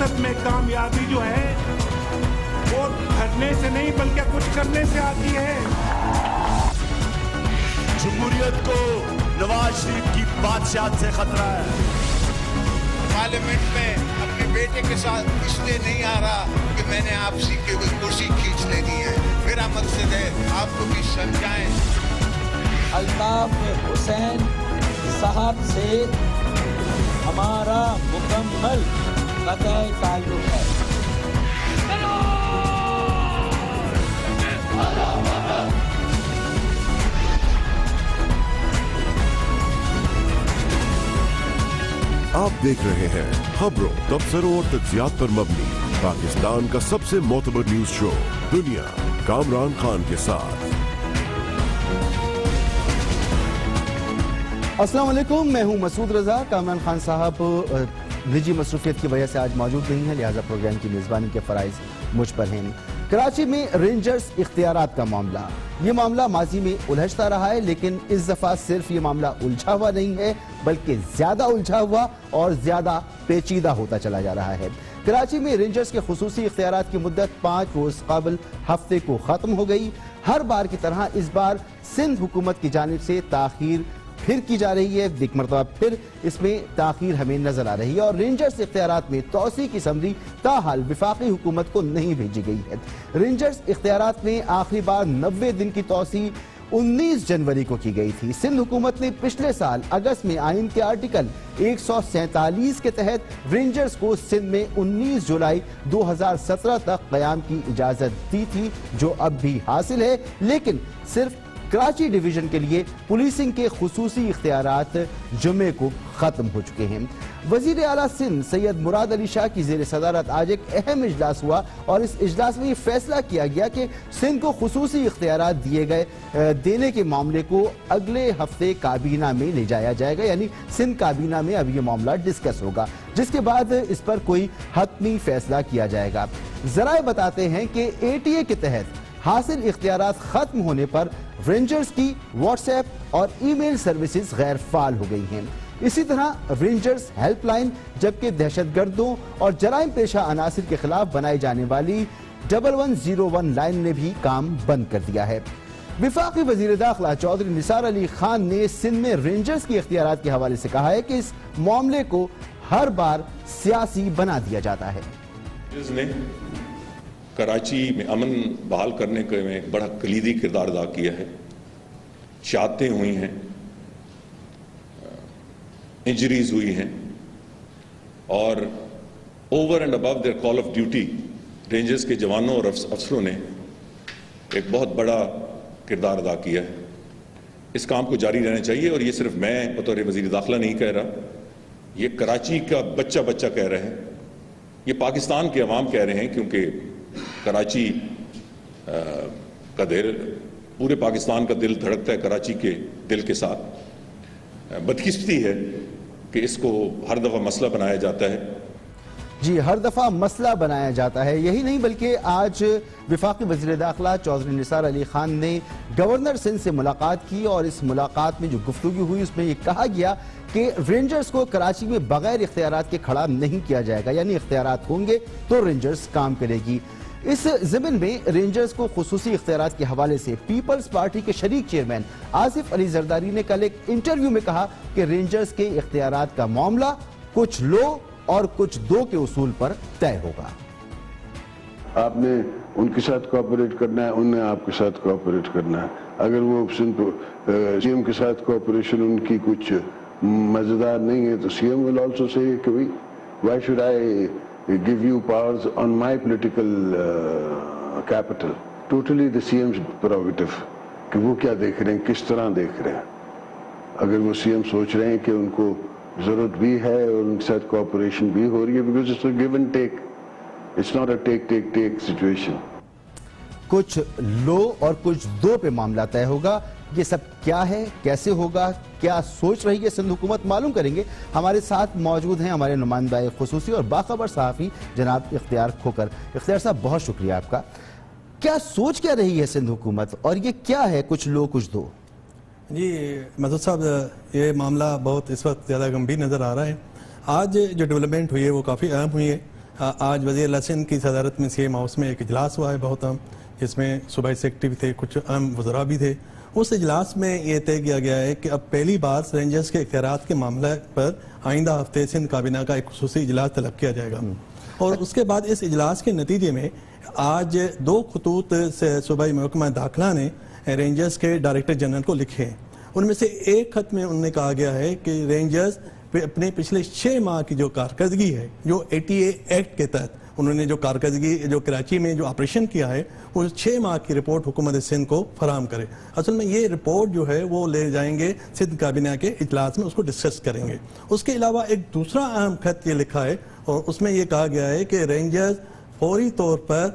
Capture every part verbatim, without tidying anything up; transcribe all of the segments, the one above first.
हकीकत में कामयाबी जो है वो करने से नहीं बल्कि कुछ करने से आती है। जमहूरियत को नवाज शरीफ की बादशाहत से खतरा है। पार्लियामेंट में अपने बेटे के साथ इसलिए नहीं आ रहा कि मैंने आपसी की कोई कुर्सी खींच लेनी है। मेरा मकसद है आपको भी समझाएं। अल्ताफ हुसैन साहब से हमारा मुकम्मल कतई ताल्लुक है। आप देख रहे हैं खबरों, तबसरों और तज्जियात पर मबनी पाकिस्तान का सबसे मोतबर न्यूज शो दुनिया, कामरान खान के साथ। अस्सलाम वालेकुम, मैं हूं मसूद रजा। कामरान खान साहब निजी मसरूफियत की वजह से आज मौजूद नहीं है, लिहाजा प्रोग्राम की मेज़बानी के फ़राइज़ मुझ पर हैं। कराची में रेंजर्स इख्तियारात का मामला, ये मामला माजी में उलझता रहा है, लेकिन इस दफ़ा सिर्फ ये मामला उलझा हुआ नहीं है बल्कि ज़्यादा उलझा हुआ और ज़्यादा पेचीदा होता चला जा रहा है। कराची में रेंजर्स के खुसूसी इख्तियारात की मुद्दत पाँच रोज़ कबल हफ्ते को ख़त्म हो गई। हर बार की तरह इस बार सिंध हुकूमत की जानिब से ताख़ीर फिर की जा रही है। एक मरतबा फिर इसमें ताख़ीर हमें नजर आ रही है और रेंजर्स इख्तियारात में तोसी की समरी ताहाल विफाकी हुकूमत को नहीं भेजी गई है। रेंजर्स इख्तियारात में आखिरी बार नब्बे दिन की तोसी उन्नीस जनवरी को की गई थी। सिंध हुकूमत ने पिछले साल अगस्त में आइन के आर्टिकल एक सौ सैतालीस के तहत रेंजर्स को सिंध में उन्नीस जुलाई दो हजार सत्रह तक क़याम की इजाजत दी थी, जो अब भी हासिल है, लेकिन सिर्फ कराची डिवीजन के लिए पुलिसिंग के खुसूसी इख्तियारात जुमे को खत्म हो चुके हैं। वजीर आला सिंध सैयद मुराद अली शाह की ज़ेर सदारत आज एक अहम इजलास हुआ और इस इजलास में ये फैसला किया गया कि सिंध को खुसूसी इख्तियारात दिए गए देने के मामले को अगले हफ्ते काबीना में ले जाया जाएगा, यानी सिंध काबीना में अब ये मामला डिस्कस होगा, जिसके बाद इस पर कोई हतमी फैसला किया जाएगा। जराए बताते हैं कि ए टी ए के तहत हासिल इख्तियारात खत्म होने पर रेंजर्स की व्हाट्सएप और ईमेल सर्विसेज गैर फाल हो गई हैं। इसी तरह रेंजर्स हेल्पलाइन, जबकि दहशतगर्दों और जराइम पेशा अनासिर के खिलाफ बनाई जाने वाली double one zero one line ने भी काम बंद कर दिया है। विफाकी वजीर दाखिला चौधरी निसार अली खान ने सिंध में रेंजर्स की इख्तियारात के हवाले से कहा है कि इस मामले को हर बार सियासी बना दिया जाता है। कराची में अमन बहाल करने के में बड़ा कलीदी किरदार अदा किया है। शहादतें हुई हैं, इंजरीज हुई हैं और over and above their call of duty rangers के जवानों और अफसरों ने एक बहुत बड़ा किरदार अदा किया है। इस काम को जारी रहना चाहिए और ये सिर्फ मैं बतौर वज़ीर दाखिला नहीं कह रहा, ये कराची का बच्चा बच्चा कह रहे हैं, ये पाकिस्तान के अवाम कह रहे हैं, क्योंकि कराची आ, का दिल, पूरे पाकिस्तान का दिल धड़कता है कराची के दिल के साथ। बदकिस्मती है कि इसको हर दफ़ा मसला बनाया जाता है। जी, हर दफ़ा मसला बनाया जाता है। यही नहीं बल्कि आज विफाकी वज़ीर दाखिला चौधरी निसार अली खान ने गवर्नर सिंध से मुलाकात की और इस मुलाकात में जो गुफ्तगू हुई उसमें ये कहा गया कि रेंजर्स को कराची में बगैर इख्तियारात के खड़ा नहीं किया जाएगा, यानी इख्तियारात होंगे तो रेंजर्स काम करेगी। इस ज़मीन में रेंजर्स को खुसूसी इख्तियारात के हवाले से पीपल्स पार्टी के शरीक चेयरमैन आसिफ अली जरदारी ने कल एक इंटरव्यू में कहा कि रेंजर्स के इख्तियारात का मामला कुछ लो और कुछ दो के उसूल पर तय होगा। आपने उनके साथ कोऑपरेट करना है, उन्हें आपके साथ कोऑपरेट करना है। अगर वो सीएम के साथ कोऑपरेशन उनकी कुछ मजेदार नहीं है तो सीएम विल आल्सो से कि भाई why should I give you powers on my political capital. Totally the CMs प्रोविटिव कि वो क्या देख रहे हैं, किस तरह देख रहे हैं। अगर वो सीएम सोच रहे हैं कि उनको जरूरत भी है और उनके साथ कोऑपरेशन भी हो रही है, because it's a give and take, it's not a take take take situation. कुछ लो और कुछ दो पे मामला तय होगा। ये सब क्या है, कैसे होगा, क्या सोच रही है सिंध हुकूमत, मालूम करेंगे। हमारे साथ मौजूद हैं हमारे नुमाइंदा खुसूसी और बाखबर सहाफ़ी जनाब इख्तियार खोकर। इख्तियार साहब, बहुत शुक्रिया आपका। क्या सोच क्या रही है सिंध हुकूमत और ये क्या है कुछ लो कुछ दो? जी मसूद साहब, ये मामला बहुत इस वक्त ज़्यादा गंभीर नज़र आ रहा है। आज जो डेवलपमेंट हुई है वो काफ़ी अहम हुई है। آج وزیر اعلیٰ سندھ کی صدارت میں سی ایم ہاؤس میں ایک اجلاس ہوا ہے بہت اہم، جس میں صوبائی سیکرٹری بھی تھے، کچھ اہم وزراء بھی تھے۔ اس اجلاس میں یہ طے کیا گیا ہے کہ اب پہلی بار رینجرز کے اختیارات کے معاملہ پر آئندہ ہفتے سندھ کابینہ کا ایک خصوصی اجلاس طلب کیا جائے گا، اور اس کے بعد اس اجلاس کے نتیجے میں آج دو خطوط سے صوبائی محکمہ داخلہ نے رینجرز کے ڈائریکٹر جنرل کو لکھے ہیں۔ ان میں سے ایک خط میں انہوں نے کہا گیا ہے کہ رینجرز اپنے پچھلے چھ ماہ کی جو کارکردگی ہے، جو ایٹی اے ایکٹ کے تحت انہوں نے جو کارکردگی جو کراچی میں جو آپریشن کیا ہے، وہ چھ ماہ کی رپورٹ حکومت سندھ کو فراہم کرے۔ اصل میں یہ رپورٹ جو ہے وہ لے جائیں گے سندھ کابینہ کے اجلاس میں، اس کو ڈسکس کریں گے۔ اس کے علاوہ ایک دوسرا اہم خط یہ لکھا ہے، اور اس میں یہ کہا گیا ہے کہ رینجرز فوری طور پر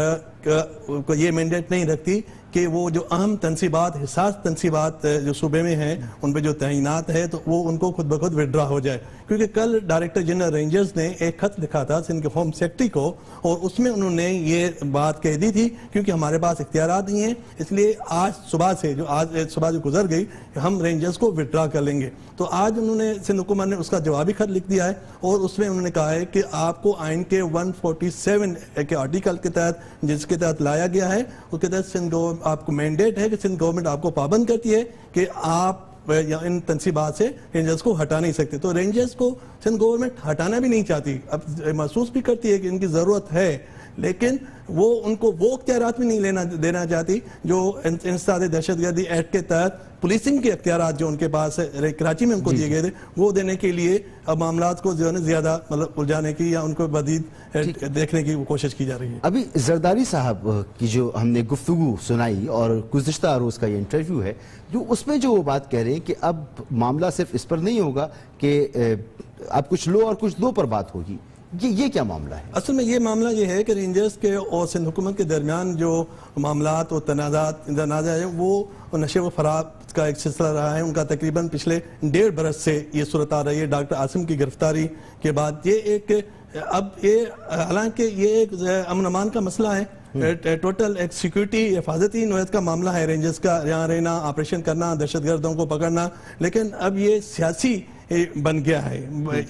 یہ مینڈیٹ نہیں رکھتی کہ وہ جو اہم تنصیبات، حساس تنصیبات جو صوبے میں ہیں، ان پہ جو تعینات ہے تو وہ ان کو خود بخود وڈرا ہو جائے، کیونکہ کل ڈائریکٹر جنرل رینجرز نے ایک خط لکھا تھا سندھ کے ہوم سیکرٹری کو، اور اس میں انہوں نے یہ بات کہہ دی تھی کیونکہ ہمارے پاس اختیارات نہیں ہیں، اس لیے آج صبح سے جو آج صبح جو گزر گئی ہم رینجرز کو وڈرا کر لیں گے۔ تو آج انہوں نے سندھ حکومت نے اس کا جوابی خط لکھ دیا ہے، اور اس میں انہوں نے کہا ہے کہ آپ کو آئین کے ایک سو سینتالیس کے آرٹیکل کے تحت جس کے تحت لایا گیا ہے، اس کے تحت سندھ آپ کو مینڈیٹ ہے کہ سندھ گورنمنٹ آپ کو پابند کرتی ہے کہ آپ ان تنصیبات سے رینجرز کو ہٹا نہیں سکتے۔ تو رینجرز کو سندھ گورنمنٹ ہٹانا بھی نہیں چاہتی، اب محسوس بھی کرتی ہے کہ ان کی ضرورت ہے، لیکن وہ ان کو وہ اختیارات بھی نہیں لینا دینا چاہتی جو انسداد دہشت گردی ایکٹ کے تحت پولیسنگ کے اختیارات جو ان کے پاس کراچی میں ان کو دیے گئے تھے، وہ دینے کے لیے اب معاملات کو جو ہے زیادہ مطلب الجھانے کی یا ان کو مزید دیکھنے کی کوشش کی جا رہی ہے۔ ابھی زرداری صاحب کی جو ہم نے گفتگو سنائی اور گزشتہ روز کا یہ انٹرویو ہے، جو اس میں جو وہ بات کہہ رہے ہیں کہ اب معاملہ صرف اس پر نہیں ہوگا کہ اب کچھ لو اور کچھ دو پر بات ہوگی، یہ یہ کیا معاملہ ہے؟ اصل میں یہ معاملہ یہ ہے کہ رینجرز کے اور سندھ حکومت کے درمیان جو معاملات اور تنازعات تنازع ہیں وہ نشے و فراق کا ایک سلسلہ رہا ہے۔ ان کا تقریباً پچھلے ڈیڑھ برس سے یہ صورت آ رہی ہے۔ ڈاکٹر عاصم کی گرفتاری کے بعد یہ ایک اب یہ حالانکہ یہ ایک امن امان کا مسئلہ ہے، ٹوٹل ایک سیکیورٹی حفاظتی نوعیت کا معاملہ ہے، رینجرز کا یہاں رہنا، آپریشن کرنا، دہشت گردوں کو پکڑنا، لیکن اب یہ سیاسی بن گیا ہے،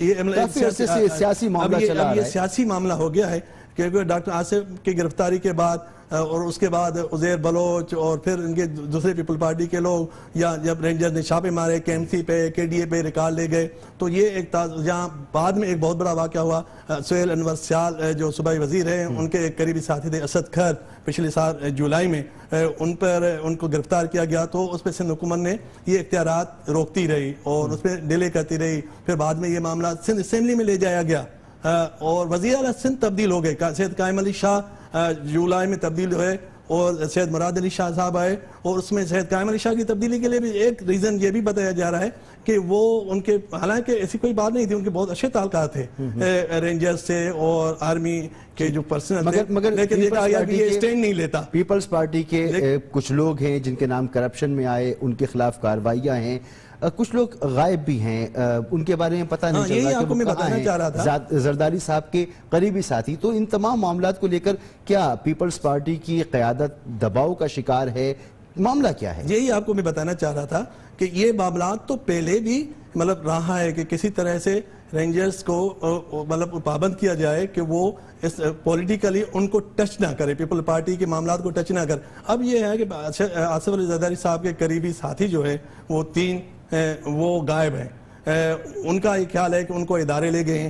سیاسی معاملہ چلا اب یہ سیاسی معاملہ ہو گیا ہے، کیونکہ ڈاکٹر عاصم کی گرفتاری کے بعد اور اس کے بعد عزیر بلوچ اور پھر ان کے دوسرے پیپل پارٹی کے لوگ یا جب رینجر نے چھاپے مارے کے ایم سی پہ کے ڈی اے پہ ریکارڈ لے گئے، تو یہ ایک جہاں بعد میں ایک بہت بڑا واقعہ ہوا، سہیل انور سیال جو صوبائی وزیر ہیں، ان کے ایک قریبی ساتھی تھے اسد کھر، پچھلے سال جولائی میں ان پر ان کو گرفتار کیا گیا، تو اس پہ سندھ حکومت نے یہ اختیارات روکتی رہی اور اس پہ ڈیلے کرتی رہی۔ پھر بعد میں یہ معاملہ سندھ اسمبلی میں لے جایا گیا اور وزیر اعلیٰ سندھ تبدیل ہو گئے، سید قائم علی شاہ جولائی میں تبدیل ہوئے اور سید مراد علی شاہ صاحب آئے، اور اس میں سید قائم علی شاہ کی تبدیلی کے لیے بھی ایک ریزن یہ بھی بتایا جا رہا ہے کہ وہ ان کے حالانکہ ایسی کوئی بات نہیں تھی، ان کے بہت اچھے تعلقات تھے رینجرز سے اور آرمی کے جو پرسنل تھے، لیکن یہ کہا گیا کہ یہ اسٹینڈ نہیں لیتا۔ پیپلز پارٹی کے کچھ لوگ ہیں جن کے نام کرپشن میں آئے، ان کے خلاف کارروائیاں ہیں، کچھ لوگ غائب بھی ہیں، ان کے بارے میں پتہ نہیں چل رہا کہ وہ کہاں ہیں، زرداری صاحب کے قریبی ساتھی۔ تو ان تمام معاملات کو لے کر کیا پیپلز پارٹی کی قیادت دباؤ کا شکار ہے؟ معاملہ کیا ہے؟ یہی آپ کو میں بتانا چاہ رہا تھا کہ یہ معاملات تو پہلے بھی مطلب رہا ہے کہ کسی طرح سے رینجرز کو مطلب پابند کیا جائے کہ وہ اس پولیٹیکلی ان کو ٹچ نہ کرے، پیپل پارٹی کے معاملات کو ٹچ نہ کرے۔ اب یہ ہے کہ آصف علی زرداری صاحب کے قریبی ساتھی جو ہے وہ تین وہ غائب ہیں، ان کا یہ خیال ہے کہ ان کو ادارے لے گئے ہیں،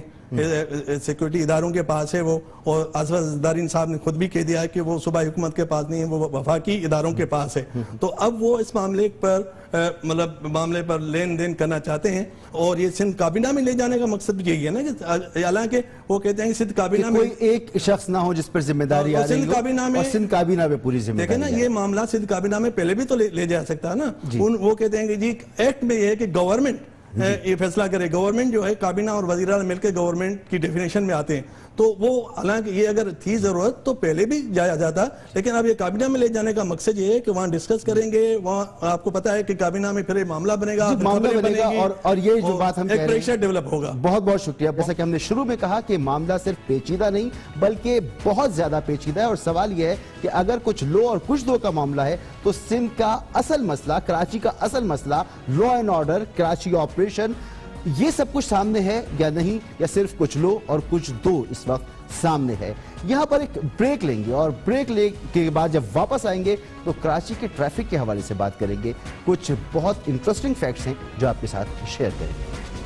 سیکورٹی اداروں کے پاس ہے وہ، اور آصف علی زرداری صاحب نے خود بھی کہہ دیا ہے کہ وہ صوبائی حکومت کے پاس نہیں ہے، وہ وفاقی اداروں کے پاس ہے۔ تو اب وہ اس معاملے پر مطلب معاملے پر لین دین کرنا چاہتے ہیں، اور یہ سندھ کابینہ میں لے جانے کا مقصد بھی یہی ہے نا کہ حالانکہ وہ کہتے ہیں کہ سندھ کابینہ میں کوئی ایک شخص نہ ہو جس پر ذمہ داری آ رہی ہو، اور سندھ کابینہ میں پوری ذمہ داری۔ دیکھیں نا، یہ معاملہ سندھ کابینہ میں پہلے بھی تو لے جا سکتا ہے نا، وہ کہتے ہیں کہ جی ایکٹ میں یہ ہے کہ گورنمنٹ یہ فیصلہ کرے، گورنمنٹ جو ہے کابینہ اور وزیر اعلیٰ مل کے گورنمنٹ کی ڈیفینیشن میں آتے ہیں، تو وہ حالانکہ یہ اگر تھی ضرورت تو پہلے بھی جایا جاتا، لیکن اب یہ کابینہ میں لے جانے کا مقصد یہ ہے کہ وہاں ڈسکس کریں گے، وہاں آپ کو پتا ہے کہ کابینہ میں پھر معاملہ بنے گا، معاملہ بنے گا، اور یہ جو بات ہم کہہ رہے ہیں پریشر ڈیولپ ہوگا۔ بہت بہت شکریہ۔ جیسا کہ ہم نے شروع میں کہا کہ معاملہ صرف پیچیدہ نہیں بلکہ بہت زیادہ پیچیدہ ہے، اور سوال یہ ہے کہ اگر کچھ لو اور کچھ دو کا معاملہ ہے تو سندھ کا اصل مسئلہ، کراچی کا اصل مسئلہ law and order, Karachi operation, ये सब कुछ सामने है या नहीं, या सिर्फ कुछ लो और कुछ दो इस वक्त सामने है। यहाँ पर एक ब्रेक लेंगे और ब्रेक ले के बाद जब वापस आएंगे तो कराची के ट्रैफिक के हवाले से बात करेंगे। कुछ बहुत इंटरेस्टिंग फैक्ट्स हैं जो आपके साथ शेयर करेंगे।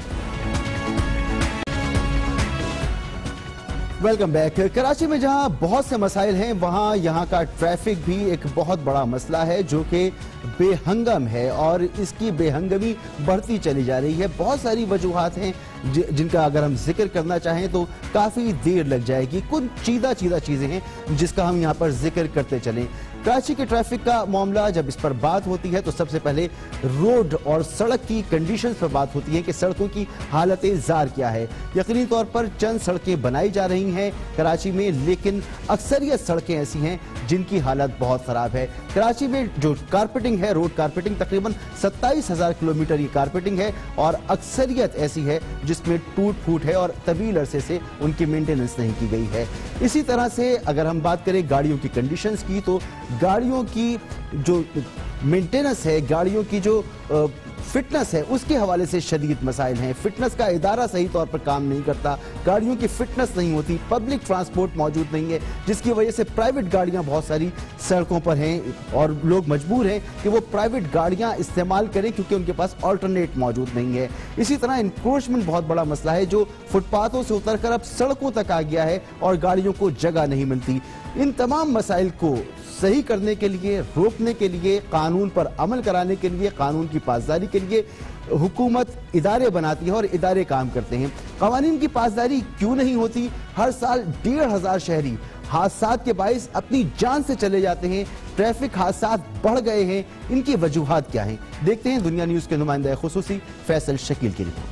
Welcome back. कराची में जहां बहुत से मसाइल हैं, वहां यहां का ट्रैफिक भी एक बहुत बड़ा मसला है जो कि बेहंगम है और इसकी बेहंगमी बढ़ती चली जा रही है। बहुत सारी वजूहात हैं जिनका अगर हम जिक्र करना चाहें तो काफ़ी देर लग जाएगी। कुछ चीदा चीदा चीज़ें हैं जिसका हम यहाँ पर जिक्र करते चलें। कराची के ट्रैफिक का मामला जब इस पर बात होती है तो सबसे पहले रोड और सड़क की कंडीशंस पर बात होती है कि सड़कों की हालतें ज़ार क्या है। यकीनी तौर पर चंद सड़कें बनाई जा रही हैं कराची में, लेकिन अक्सरियत सड़कें ऐसी हैं जिनकी हालत बहुत ख़राब है। कराची में जो कारपेटिंग है, रोड कारपेटिंग, तकरीबन सत्ताईस हज़ार किलोमीटर ये कारपेटिंग है और अक्सरियत ऐसी है जिसमें टूट फूट है और तवील अरसे से उनकी मेंटेनेंस नहीं की गई है। इसी तरह से अगर हम बात करें गाड़ियों की कंडीशंस की, तो गाड़ियों की जो मेंटेनेंस है, गाड़ियों की जो फिटनेस है, उसके हवाले से शदीद मसाइल हैं। फिटनेस का इदारा सही तौर पर काम नहीं करता, गाड़ियों की फिटनेस नहीं होती, पब्लिक ट्रांसपोर्ट मौजूद नहीं है, जिसकी वजह से प्राइवेट गाड़ियां बहुत सारी सड़कों पर हैं और लोग मजबूर हैं कि वो प्राइवेट गाड़ियां इस्तेमाल करें क्योंकि उनके पास ऑल्टरनेट मौजूद नहीं है। इसी तरह इंक्रोचमेंट बहुत बड़ा मसला है जो फुटपाथों से उतरकर अब सड़कों तक आ गया है और गाड़ियों को जगह नहीं मिलती। इन तमाम मसाइल को सही करने के लिए, रोकने के लिए, कानून पर अमल कराने के लिए, कानून की पासदारी के लिए हुकूमत इदारे बनाती है और इदारे काम करते हैं। कवानीन की पासदारी क्यों नहीं होती? हर साल डेढ़ हजार शहरी हादसात के बाइस अपनी जान से चले जाते हैं। ट्रैफिक हादसात बढ़ गए हैं, इनकी वजूहात क्या हैं? देखते हैं दुनिया न्यूज के नुमाइंदा खुसूसी फैसल शकील की रिपोर्ट।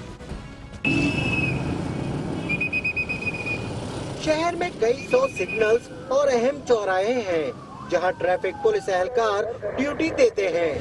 शहर में कई सौ सिग्नल्स और अहम चौराहे हैं जहां ट्रैफिक पुलिस एहलकार ड्यूटी देते हैं।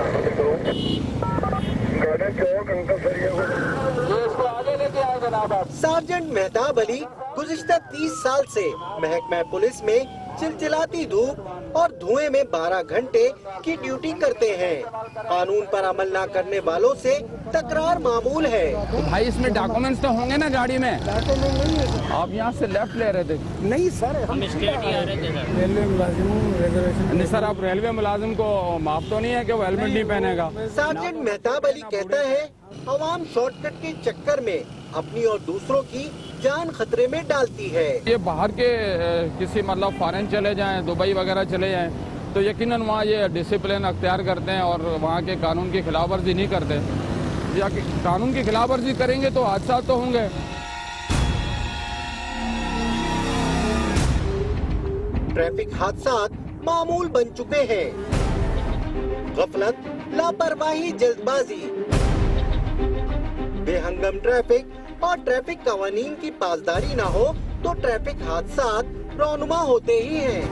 सार्जेंट मेहताब अली गुज़िश्ता तीस साल से महकमा पुलिस में चिलचिलाती धूप और धुएं में बारह घंटे की ड्यूटी करते हैं। कानून पर अमल न करने वालों से तकरार मामूल है। तो भाई इसमें डॉक्यूमेंट्स तो होंगे ना गाड़ी में? आप यहाँ से लेफ्ट ले रहे थे? नहीं सर, हम रेलवे मुलाजिम नहीं सर, आप रेलवे मुलाजिम को माफ तो नहीं है कि वो हेलमेट नहीं पहनेगा? सार्जेंट मेहताब अली कहता है अवाम शॉर्टकट के चक्कर में अपनी और दूसरों की जान खतरे में डालती है। ये बाहर के किसी मतलब फॉरेन चले जाएं, दुबई वगैरह चले जाएं, तो यकीनन वहाँ ये डिसिप्लिन अख्तियार करते हैं और वहाँ के कानून की खिलाफ वर्जी नहीं करते। या कानून की खिलाफ वर्जी करेंगे तो हादसा तो होंगे। ट्रैफिक हादसात मामूल बन चुके हैं। गफलत, लापरवाही, जल्दबाजी, बेहंगम ट्रैफिक और ट्रैफिक कवानीन की पासदारी ना हो तो ट्रैफिक हादसात रौनुमा होते ही हैं।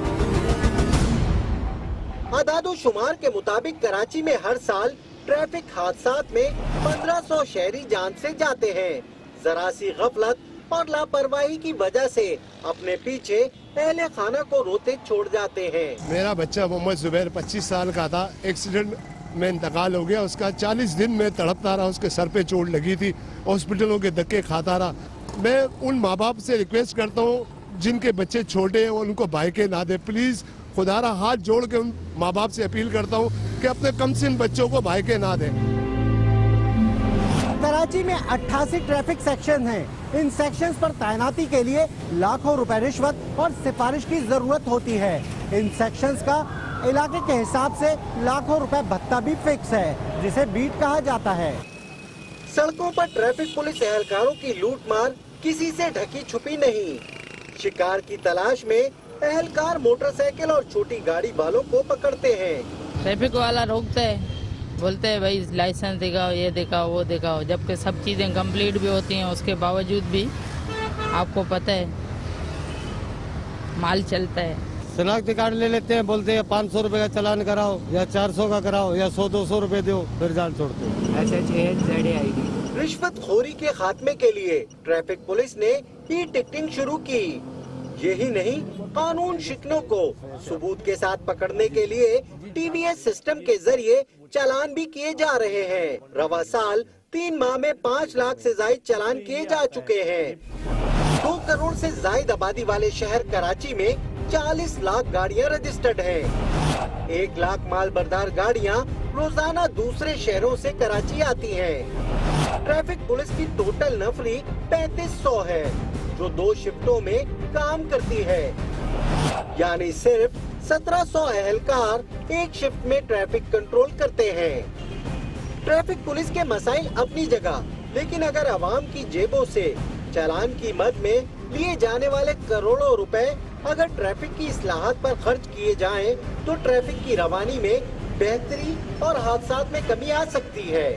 आदादो शुमार के मुताबिक कराची में हर साल ट्रैफिक हादसात में पंद्रह सौ शहरी जान से जाते हैं। जरा सी गफलत और लापरवाही की वजह से अपने पीछे अहले खाना को रोते छोड़ जाते हैं। मेरा बच्चा मोहम्मद जुबैर पच्चीस साल का था, एक्सीडेंट में इंतकाल हो गया। उसका चालीस दिन में तड़पता रहा, उसके सर पे चोट लगी थी, हॉस्पिटलों के धक्के खाता रहा। मैं उन माँ बाप से रिक्वेस्ट करता हूँ जिनके बच्चे छोटे हैं उनको बाइकें ना दे, प्लीज खुदारा हाथ जोड़ के उन माँ बाप से अपील करता हूँ कि अपने कमसिन बच्चों को बाइकें ना दें। कराची में अट्ठासी ट्रैफिक सेक्शन हैं। इन सेक्शंस पर तैनाती के लिए लाखों रुपए रिश्वत और सिफारिश की जरूरत होती है। इन सेक्शंस का इलाके के हिसाब से लाखों रुपए भत्ता भी फिक्स है, जिसे बीट कहा जाता है। सड़कों पर ट्रैफिक पुलिस एहलकारों की लूटमार किसी से ढकी छुपी नहीं। शिकार की तलाश में एहलकार मोटरसाइकिल और छोटी गाड़ी वालों को पकड़ते हैं। ट्रैफिक वाला रोकते है, बोलते हैं भाई लाइसेंस दिखाओ, ये दिखाओ, वो दिखाओ, जबकि सब चीजें कंप्लीट भी होती हैं। उसके बावजूद भी आपको पता है माल चलता है। शनाख्ती कार्ड ले लेते हैं, बोलते हैं पाँच सौ रुपए का चालान कराओ या चार सौ का कराओ या सौ दो सौ रुपए दो, फिर जान छोड़ते। रिश्वत खोरी के खात्मे के लिए ट्रैफिक पुलिस ने ई टिकटिंग शुरू की। यही नहीं, कानून शिकनों को सबूत के साथ पकड़ने के लिए टीवीएस सिस्टम के जरिए चालान भी किए जा रहे हैं। रवा साल तीन माह में पाँच लाख से ज्यादा चालान किए जा चुके हैं। दो करोड़ से ज्यादा आबादी वाले शहर कराची में चालीस लाख गाड़ियां रजिस्टर्ड हैं। एक लाख माल बरदार गाड़ियां रोजाना दूसरे शहरों से कराची आती हैं। ट्रैफिक पुलिस की टोटल नफरी पैंतीस सौ है, जो दो शिफ्टों में काम करती है, यानी सिर्फ सत्रह सौ एहलकार एक शिफ्ट में ट्रैफिक कंट्रोल करते हैं। ट्रैफिक पुलिस के मसाइल अपनी जगह, लेकिन अगर आवाम की जेबों से चालान की मद में लिए जाने वाले करोड़ों रुपए अगर ट्रैफिक की इस्लाहात पर खर्च किए जाएं, तो ट्रैफिक की रवानी में बेहतरी और हादसात में कमी आ सकती है।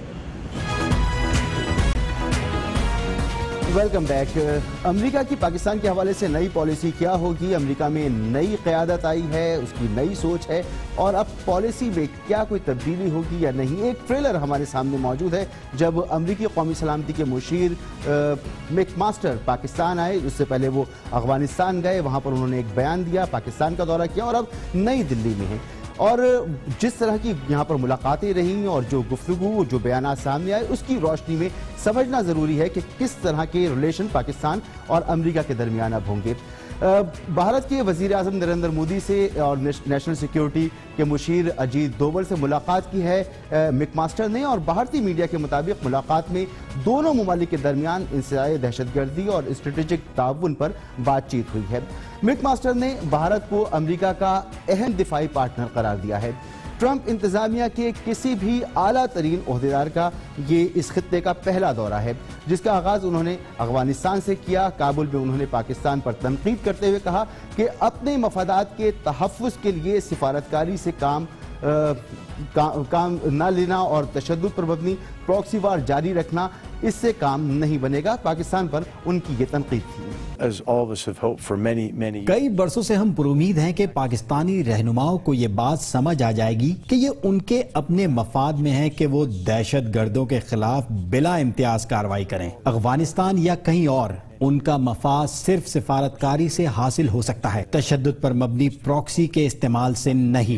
Welcome back. अमेरिका की पाकिस्तान के हवाले से नई पॉलिसी क्या होगी? अमेरिका में नई क़यादत आई है, उसकी नई सोच है, और अब पॉलिसी में क्या कोई तब्दीली होगी या नहीं? एक ट्रेलर हमारे सामने मौजूद है। जब अमेरिकी कौमी सलामती के मुशीर मैकमास्टर पाकिस्तान आए, उससे पहले वो अफगानिस्तान गए, वहाँ पर उन्होंने एक बयान दिया, पाकिस्तान का दौरा किया और अब नई दिल्ली में है। और जिस तरह की यहाँ पर मुलाकातें रहीं और जो गुफ्तगू, जो बयानात सामने आए, उसकी रोशनी में समझना ज़रूरी है कि किस तरह के रिलेशन पाकिस्तान और अमेरिका के दरमियान अब होंगे। भारत के वज़ीर आज़म नरेंद्र मोदी से और नेशनल सिक्योरिटी के मुशीर अजीत डोवल से मुलाकात की है मैकमास्टर ने, और भारतीय मीडिया के मुताबिक मुलाकात में दोनों ममालिक के दरमियान इंसदाए दहशतगर्दी और स्ट्रेटेजिक ताउन पर बातचीत हुई है। मैकमास्टर ने भारत को अमेरिका का अहम दिफाई पार्टनर करार दिया है। ट्रंप इंतजामिया के किसी भी आला तरीन ओहदेदार का ये इस खित्ते का पहला दौरा है, जिसका आगाज उन्होंने अफगानिस्तान से किया। काबुल में उन्होंने पाकिस्तान पर तनकीद करते हुए कहा कि अपने मफादात के तहफ़्फ़ुज़ के लिए सिफारतकारी से काम आ, का, काम न लेना और तशद्दुद पर मबनी प्रॉक्सी वार जारी रखना, इससे काम नहीं बनेगा। पाकिस्तान पर उनकी ये तनकीद थी। कई बरसों से हम पुरुमीद हैं कि पाकिस्तानी रहनुमाओं को ये बात समझ आ जाएगी कि ये उनके अपने मफाद में है कि वो दहशत गर्दों के खिलाफ बिला इम्तियाज कार्रवाई करें। अफगानिस्तान या कहीं और उनका मफाद सिर्फ सिफारतकारी से हासिल हो सकता है, तशद्दुद पर मबनी प्रॉक्सी के इस्तेमाल से नहीं।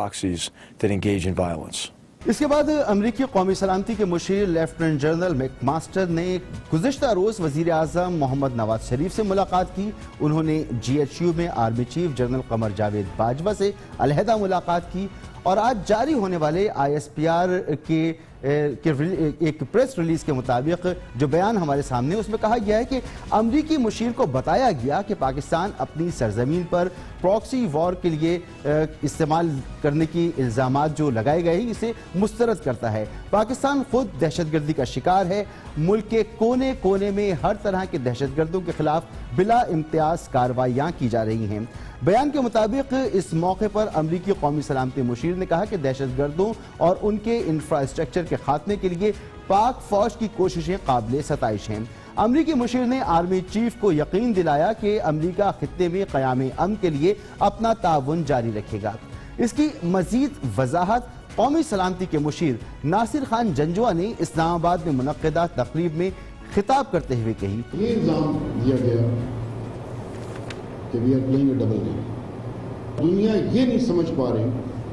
इसके बाद अमरीकी कौमी सलामती के मुशीर लेफ्टिनेंट जनरल मैकमास्टर ने गुज़िश्ता रोज़ वज़ीर आज़म मोहम्मद नवाज शरीफ से मुलाकात की। उन्होंने जी एच यू में army chief general Qamar Javed Bajwa से अलहदा मुलाकात की, और आज जारी होने वाले आई एस पी आर के एक प्रेस रिलीज के मुताबिक जो बयान हमारे सामने, उसमें कहा गया है कि अमरीकी मुशीर को बताया गया कि पाकिस्तान अपनी सरजमीन पर प्रॉक्सी वॉर के लिए इस्तेमाल करने की इल्ज़ामात जो लगाए गए हैं, इसे मुस्तरद करता है। पाकिस्तान खुद दहशतगर्दी का शिकार है। मुल्क के कोने कोने में हर तरह के दहशतगर्दों के खिलाफ बिला इम्तियाज कार्रवाइयाँ की जा रही हैं। बयान के मुताबिक इस मौके पर अमरीकी कौमी सलामती मुशीर ने कहा कि दहशतगर्दों और उनके इंफ्रास्ट्रक्चर के खात्मे के लिए पाक फौज की कोशिशें काबिल सताइश हैं। अमरीकी मुशीर ने आर्मी चीफ को यकीन दिलाया कि अमरीका खित्ते में क़याम अमन के लिए अपना ताउन जारी रखेगा। इसकी मजीद वजाहत कौमी सलामती के मुशीर नासिर खान जंजुआ ने इस्लामाबाद में मुनक्किदा तकरीब में खिताब करते हुए कही। ये इल्जाम दिया गया कि we are playing a double game. दुनिया ये नहीं समझ पा रही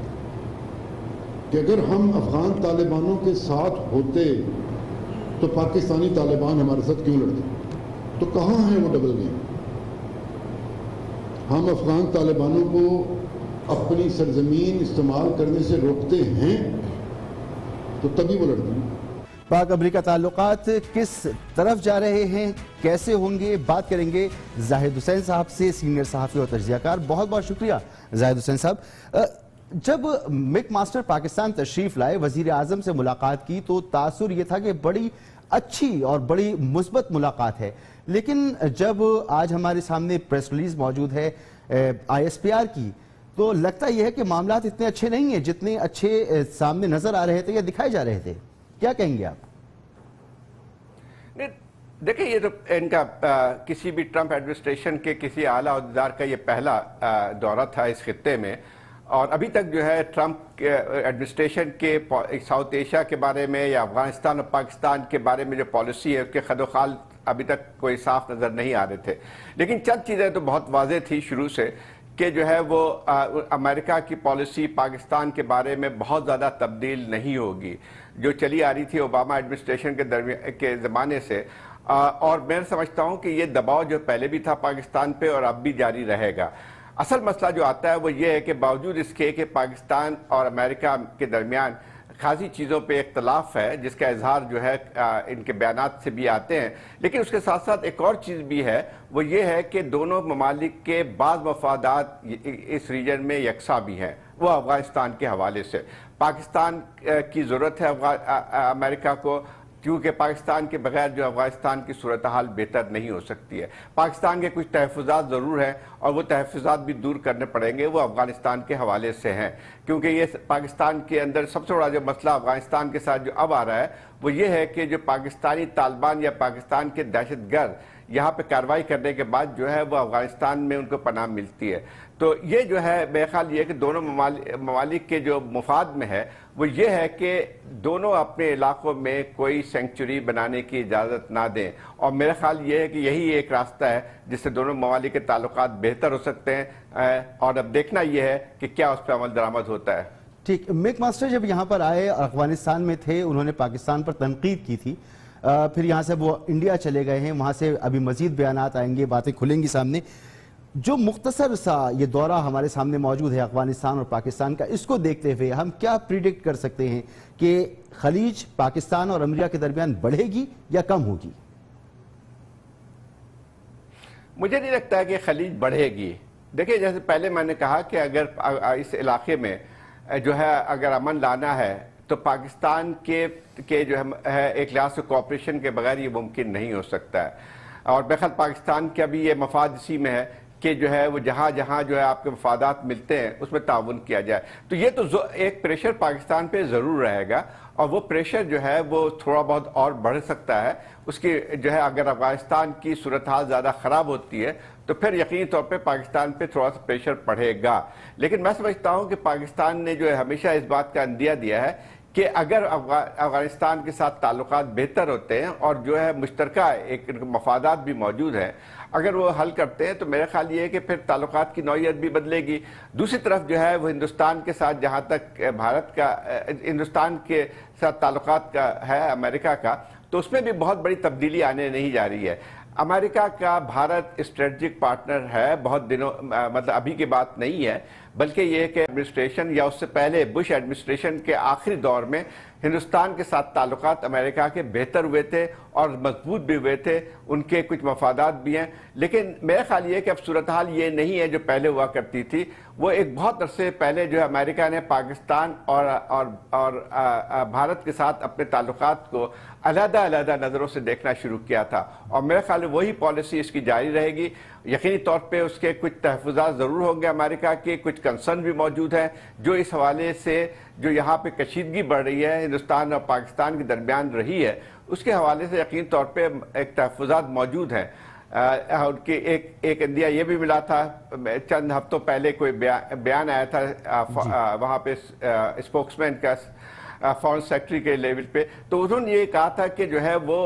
कि अगर हम अफगान तालिबानों के साथ होते तो पाकिस्तानी तालिबान हमारे साथ क्यों लड़ते? तो कहाँ है वो डबल गेम? हम अफगान तालिबानों को अपनी सरजमीन इस्तेमाल करने से रोकते हैं तो तभी वो लड़ते हैं। पाक अमरीका ताल्लुकात किस तरफ जा रहे हैं, कैसे होंगे, बात करेंगे जाहिद हुसैन साहब से, सीनियर सहाफ़ी और तज्ज़ियाकार। बहुत बहुत शुक्रिया जाहिद हुसैन साहब। जब मैकमास्टर पाकिस्तान तशरीफ़ लाए, वज़ीर आज़म से मुलाकात की, तो तासुर ये था कि बड़ी अच्छी और बड़ी मुस्बत मुलाकात है, लेकिन जब आज हमारे सामने प्रेस रिलीज मौजूद है आई एस पी आर की, तो लगता यह है कि मामलात इतने अच्छे नहीं हैं जितने अच्छे सामने नजर आ रहे थे या दिखाए जा रहे थे। क्या कहेंगे आप? देखिए, ये तो इनका आ, किसी भी ट्रंप एडमिनिस्ट्रेशन के किसी आला अहदेदार का ये पहला आ, दौरा था इस खित्ते में, और अभी तक जो है ट्रंप एडमिनिस्ट्रेशन के साउथ एशिया के बारे में या अफगानिस्तान और पाकिस्तान के बारे में जो पॉलिसी है उसके खदोखाल अभी तक कोई साफ नज़र नहीं आ रहे थे। लेकिन चंद चीज़ें तो बहुत वाज़ेह थी शुरू से کہ جو ہے وہ امریکہ کی پالیسی پاکستان کے بارے میں بہت زیادہ تبدیل نہیں ہوگی جو چلی آ رہی تھی اوباما ایڈمنسٹریشن کے درمیان کے زمانے سے، اور میں سمجھتا ہوں کہ یہ دباؤ جو پہلے بھی تھا پاکستان پہ اور اب بھی جاری رہے گا۔ اصل مسئلہ جو آتا ہے وہ یہ ہے کہ باوجود اس کے کہ پاکستان اور امریکہ کے درمیان خاصی چیزوں پہ اختلاف ہے، جس کا اظہار جو ہے ان کے بیانات سے بھی آتے ہیں، لیکن اس کے ساتھ ساتھ ایک اور چیز بھی ہے، وہ یہ ہے کہ دونوں ممالک کے بعض مفادات اس ریجن میں یکساں بھی ہیں، وہ افغانستان کے حوالے سے۔ پاکستان کی ضرورت ہے امریکہ کو، کیونکہ پاکستان کے بغیر جو افغانستان کی صورتحال بہتر نہیں ہو سکتی ہے۔ پاکستان کے کچھ تحفظات ضرور ہیں اور وہ تحفظات بھی دور کرنے پڑیں گے، وہ افغانستان کے حوالے سے ہیں، کیونکہ یہ پاکستان کے اندر سب سے بڑا جو مسئلہ افغانستان کے ساتھ جو اب آ رہا ہے وہ یہ ہے کہ جو پاکستانی طالبان یا پاکستان کے دہشت گرد یہاں پہ کارروائی کرنے کے بعد جو ہے وہ افغانستان میں ان کو پناہ ملتی ہے۔ تو یہ جو ہے میرے خیال یہ کہ دونوں ممالک کے جو مفاد میں ہے وہ یہ ہے کہ دونوں اپنے علاقوں میں کوئی سینکچری بنانے کی اجازت نہ دیں، اور میرا خیال یہ ہے کہ یہی ایک راستہ ہے جس سے دونوں ممالک کے تعلقات بہتر ہو سکتے ہیں، اور اب دیکھنا یہ ہے کہ کیا اس پہ عمل درآمد ہوتا ہے۔ ٹھیک، میک ماسٹر جب یہاں پر آئے اور افغانستان میں تھے، انہوں نے پاکستان پر تنقید کی تھی، پھر یہاں سے وہ انڈیا چلے گئے ہیں، وہاں سے ابھی مزید بیانات آئیں گے، باتیں کھلیں گی سامنے۔ جو مختصر سا یہ دورہ ہمارے سامنے موجود ہے افغانستان اور پاکستان کا، اس کو دیکھتے ہوئے ہم کیا پریڈکٹ کر سکتے ہیں کہ خلیج پاکستان اور امریکہ کے درمیان بڑھے گی یا کم ہوگی؟ مجھے نہیں لگتا ہے کہ خلیج بڑھے گی۔ دیکھیں، جیسے پہلے میں نے کہا کہ اگر اس علاقے میں جو ہے اگر امن لانا ہے تو پاکستان کے کے جو ہے ایک لحاظ سے کوآپریشن کے بغیر یہ ممکن نہیں ہو سکتا ہے، اور بہرحال پاکستان کا بھی یہ مفاد اسی میں ہے کہ جو ہے وہ جہاں جہاں جو ہے آپ کے مفادات ملتے ہیں اس میں تعاون کیا جائے۔ تو یہ تو ایک پریشر پاکستان پہ ضرور رہے گا، اور وہ پریشر جو ہے وہ تھوڑا بہت اور بڑھ سکتا ہے۔ اس کی جو ہے اگر افغانستان کی صورتحال زیادہ خراب ہوتی ہے تو پھر یقینی طور پہ پاکستان پہ تھوڑا سا پریشر پڑے گا، لیکن میں سمجھتا ہوں کہ پاکستان نے جو ہے ہمیشہ اس بات کا اندیہ دیا ہے کہ اگر افغانستان کے ساتھ تعلقات بہتر ہوتے ہیں اور جو ہے مشترکہ ایک مفادات بھی موجود ہیں، اگر وہ حل کرتے ہیں تو میرا خیال یہ ہے کہ پھر تعلقات کی نوعیت بھی بدلے گی۔ دوسری طرف جو ہے وہ ہندوستان کے ساتھ جہاں تک بھارت کا ہندوستان کے ساتھ تعلقات کا ہے امریکہ کا، تو اس میں بھی بہت بڑی تبدیلی آنے نہیں جا رہی ہے۔ امریکہ کا بھارت اسٹریٹجک پارٹنر ہے، بہت دنوں مطلب ابھی کی بات نہیں ہے، بلکہ یہ کہ ایڈمنسٹریشن یا اس سے پہلے بش ایڈمنسٹریشن کے آخری دور میں ہندوستان کے ساتھ تعلقات امریکہ کے بہتر ہوئے تھے اور مضبوط بھی ہوئے تھے، ان کے کچھ مفادات بھی ہیں، لیکن میرا خیال یہ ہے کہ اب صورتحال یہ نہیں ہے جو پہلے ہوا کرتی تھی۔ وہ ایک بہت عرصے پہلے جو ہے امریکہ نے پاکستان اور اور اور بھارت کے ساتھ اپنے تعلقات کو علیحدہ علیحدہ نظروں سے دیکھنا شروع کیا تھا، اور میرا خیال ہے وہی پالیسی اس کی جاری رہے گی۔ یقینی طور پہ اس کے کچھ تحفظات ضرور ہوں گے امریکہ کے، کچھ کنسرن بھی موجود ہیں جو اس حوالے سے جو یہاں پہ کشیدگی بڑھ رہی ہے ہندوستان اور پاکستان کے درمیان رہی ہے، اس کے حوالے سے یقین طور پہ ایک تحفظات موجود ہیں۔ ان کے ایک ایک اندیہ یہ بھی ملا تھا، چند ہفتوں پہلے کوئی بیان آیا تھا وہاں پہ اسپوکسمین کا فارن سیکرٹری کے لیول پہ، تو انہوں نے یہ کہا تھا کہ جو ہے وہ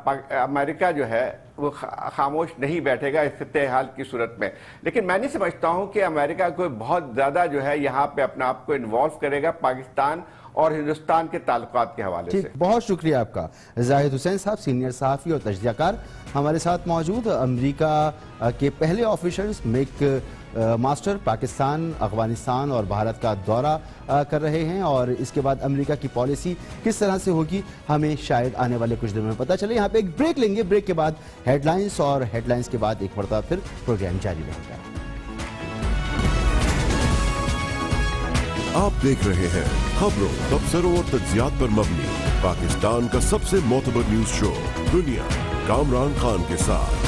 امریکہ جو ہے وہ خاموش نہیں بیٹھے گا اس صورتحال کی صورت میں، لیکن میں نہیں سمجھتا ہوں کہ امریکہ کوئی بہت زیادہ جو ہے یہاں پہ اپنا آپ کو انوالو کرے گا پاکستان اور ہندوستان کے تعلقات کے حوالے سے۔ بہت شکریہ آپ کا زاہد حسین صاحب، سینئر صحافی اور تجزیہ کار ہمارے ساتھ موجود۔ امریکہ کے پہلے officials McMaster Pakistan, Afghanistan اور بھارت کا دورہ کر رہے ہیں، اور اس کے بعد امریکہ کی پالیسی کس طرح سے ہوگی ہمیں شاید آنے والے کچھ دنوں میں پتہ چلے۔ یہاں پہ ایک بریک لیں گے، بریک کے بعد ہیڈ لائنز، اور ہیڈ لائنز کے بعد ایک مرتبہ پھر پروگرام جاری رہے گا۔ آپ دیکھ رہے ہیں خبروں، تبصروں اور تجزیات پر مبنی پاکستان کا سب سے معتبر نیوز شو دنیا، کامران خان کے ساتھ۔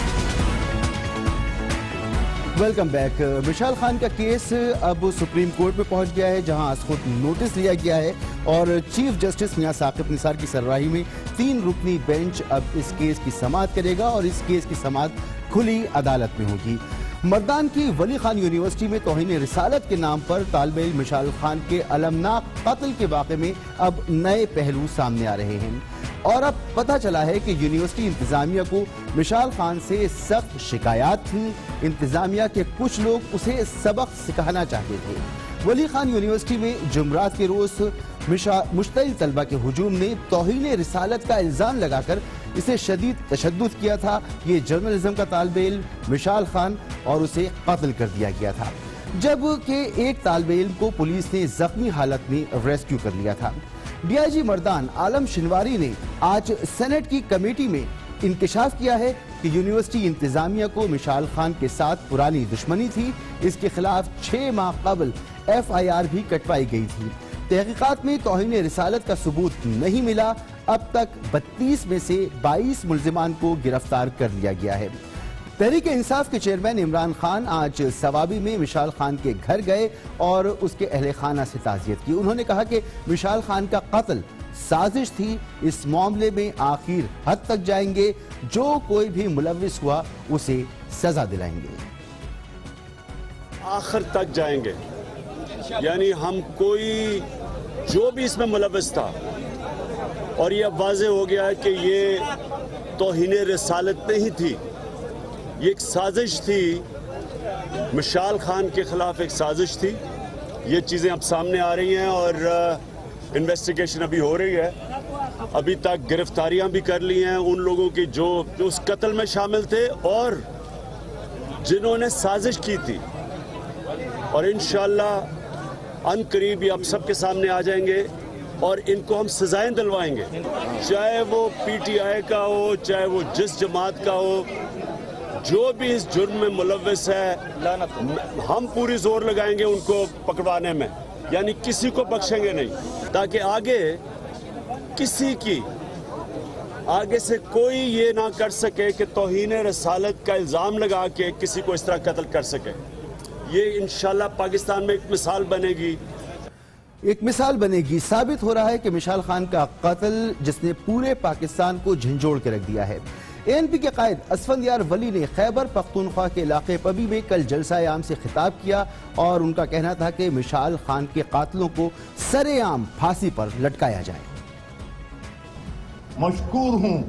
Welcome back. مشال خان کا کیس اب سپریم کورٹ میں پہنچ گیا ہے، جہاں از خود نوٹس لیا گیا ہے، اور چیف جسٹس میاں ثاقب نثار کی سربراہی میں تین رکنی بینچ اب اس کیس کی سماعت کرے گا، اور اس کیس کی سماعت کھلی عدالت میں ہوگی۔ مردان کی ولی خان یونیورسٹی میں توہین رسالت کے نام پر طالب علم مشال خان کے المناک قتل کے واقعے میں اب نئے پہلو سامنے آ رہے ہیں اور اب پتہ چلا ہے کہ یونیورسٹی انتظامیہ کو مشال خان سے سخت شکایات تھیں۔ انتظامیہ کے کچھ لوگ اسے سبق سکھانا چاہتے تھے۔ ولی خان یونیورسٹی میں جمعرات کے روز مشتعل طلبہ کے ہجوم نے توہین رسالت کا الزام لگا کر اسے شدید تشدد کیا تھا۔ یہ جرنلزم کا طالب علم مشال خان اور اسے قتل کر دیا گیا تھا، جبکہ ایک طالب علم کو پولیس نے زخمی حالت میں ریسکیو کر لیا تھا۔ ڈی آئی جی مردان عالم شنواری نے آج سینٹ کی کمیٹی میں انکشاف کیا ہے کہ یونیورسٹی انتظامیہ کو مشال خان کے ساتھ پرانی دشمنی تھی۔ اس کے خلاف چھ ماہ قبل ایف آئی آر بھی کٹوائی گئی تھی۔ تحقیقات میں توہین رسالت کا ثبوت نہیں ملا۔ اب تک بتیس میں سے بائیس ملزمان کو گرفتار کر لیا گیا ہے۔ تحریک انصاف کے چیئرمین عمران خان آج سوابی میں مشال خان کے گھر گئے اور اس کے اہل خانہ سے تعزیت کی۔ انہوں نے کہا کہ مشال خان کا قتل سازش تھی، اس معاملے میں آخر حد تک جائیں گے، جو کوئی بھی ملوث ہوا اسے سزا دلائیں گے۔ آخر تک جائیں گے، یعنی ہم کوئی جو بھی اس میں ملوث تھا، اور یہ اب واضح ہو گیا ہے کہ یہ توہین رسالت نہیں تھی، یہ ایک سازش تھی، مشال خان کے خلاف ایک سازش تھی۔ یہ چیزیں اب سامنے آ رہی ہیں اور انویسٹیگیشن ابھی ہو رہی ہے۔ ابھی تک گرفتاریاں بھی کر لی ہیں ان لوگوں کی جو جو اس قتل میں شامل تھے اور جنہوں نے سازش کی تھی، اور انشاءاللہ ان قریب یہ اب سب کے سامنے آ جائیں گے اور ان کو ہم سزائیں دلوائیں گے، چاہے وہ پی ٹی آئی کا ہو، چاہے وہ جس جماعت کا ہو، جو بھی اس جرم میں ملوث ہے ہم پوری زور لگائیں گے ان کو پکڑوانے میں، یعنی کسی کو بخشیں گے نہیں، تاکہ آگے کسی کی آگے سے کوئی یہ نہ کر سکے کہ توہین رسالت کا الزام لگا کے کسی کو اس طرح قتل کر سکے۔ یہ انشاءاللہ پاکستان میں ایک مثال بنے گی ایک مثال بنے گی ثابت ہو رہا ہے کہ مشال خان کا قتل جس نے پورے پاکستان کو جھنجھوڑ کے رکھ دیا ہے۔ اے این پی کے قائد اسفندیار ولی نے خیبر پختونخوا کے علاقے پبی میں کل جلسہ عام سے خطاب کیا اور ان کا کہنا تھا کہ مشال خان کے قاتلوں کو سر عام پھانسی پر لٹکایا جائے۔ مشکور ہوں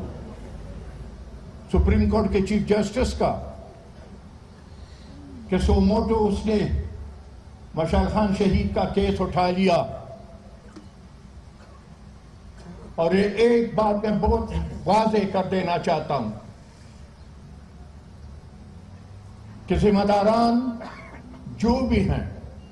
سپریم کورٹ کے چیف جسٹس کا کہ سو موٹو اس نے مشال خان شہید کا کیس اٹھا لیا، اور ایک بات میں بہت واضح کر دینا چاہتا ہوں کہ ذمہ داران جو بھی ہیں،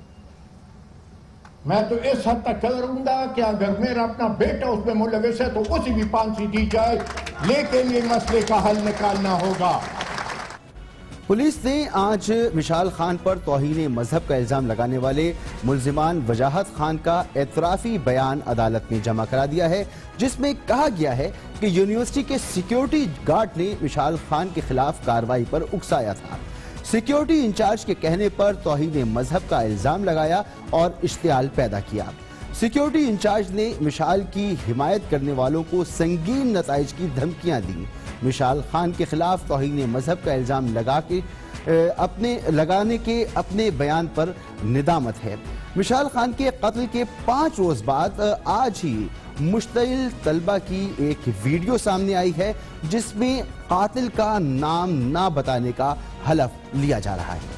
میں تو اس حد تک کروں گا کہ اگر میرا اپنا بیٹا اس میں ملوث ہے تو اسی بھی پھانسی دی جائے، لیکن یہ مسئلے کا حل نکالنا ہوگا۔ پولیس نے آج مشال خان پر توہین مذہب کا الزام لگانے والے ملزمان وجاہت خان کا اعترافی بیان عدالت میں جمع کرا دیا ہے، جس میں کہا گیا ہے کہ یونیورسٹی کے سیکیورٹی گارڈ نے مشال خان کے خلاف کارروائی پر اکسایا تھا۔ سیکیورٹی انچارج کے کہنے پر توہین مذہب کا الزام لگایا اور اشتعال پیدا کیا۔ سیکیورٹی انچارج نے مشال کی حمایت کرنے والوں کو سنگین نتائج کی دھمکیاں دیں۔ مشال خان کے خلاف توہین مذہب کا الزام لگا کے اپنے لگانے کے اپنے بیان پر ندامت ہے۔ مشال خان کے قتل کے پانچ روز بعد آج ہی مشتعل طلبہ کی ایک ویڈیو سامنے آئی ہے جس میں قاتل کا نام نہ بتانے کا حلف لیا جا رہا ہے۔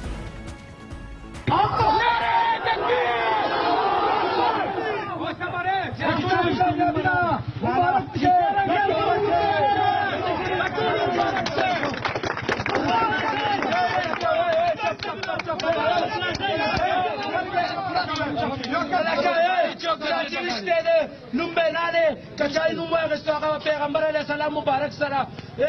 پیغمبر علیہ السلام مبارک سرا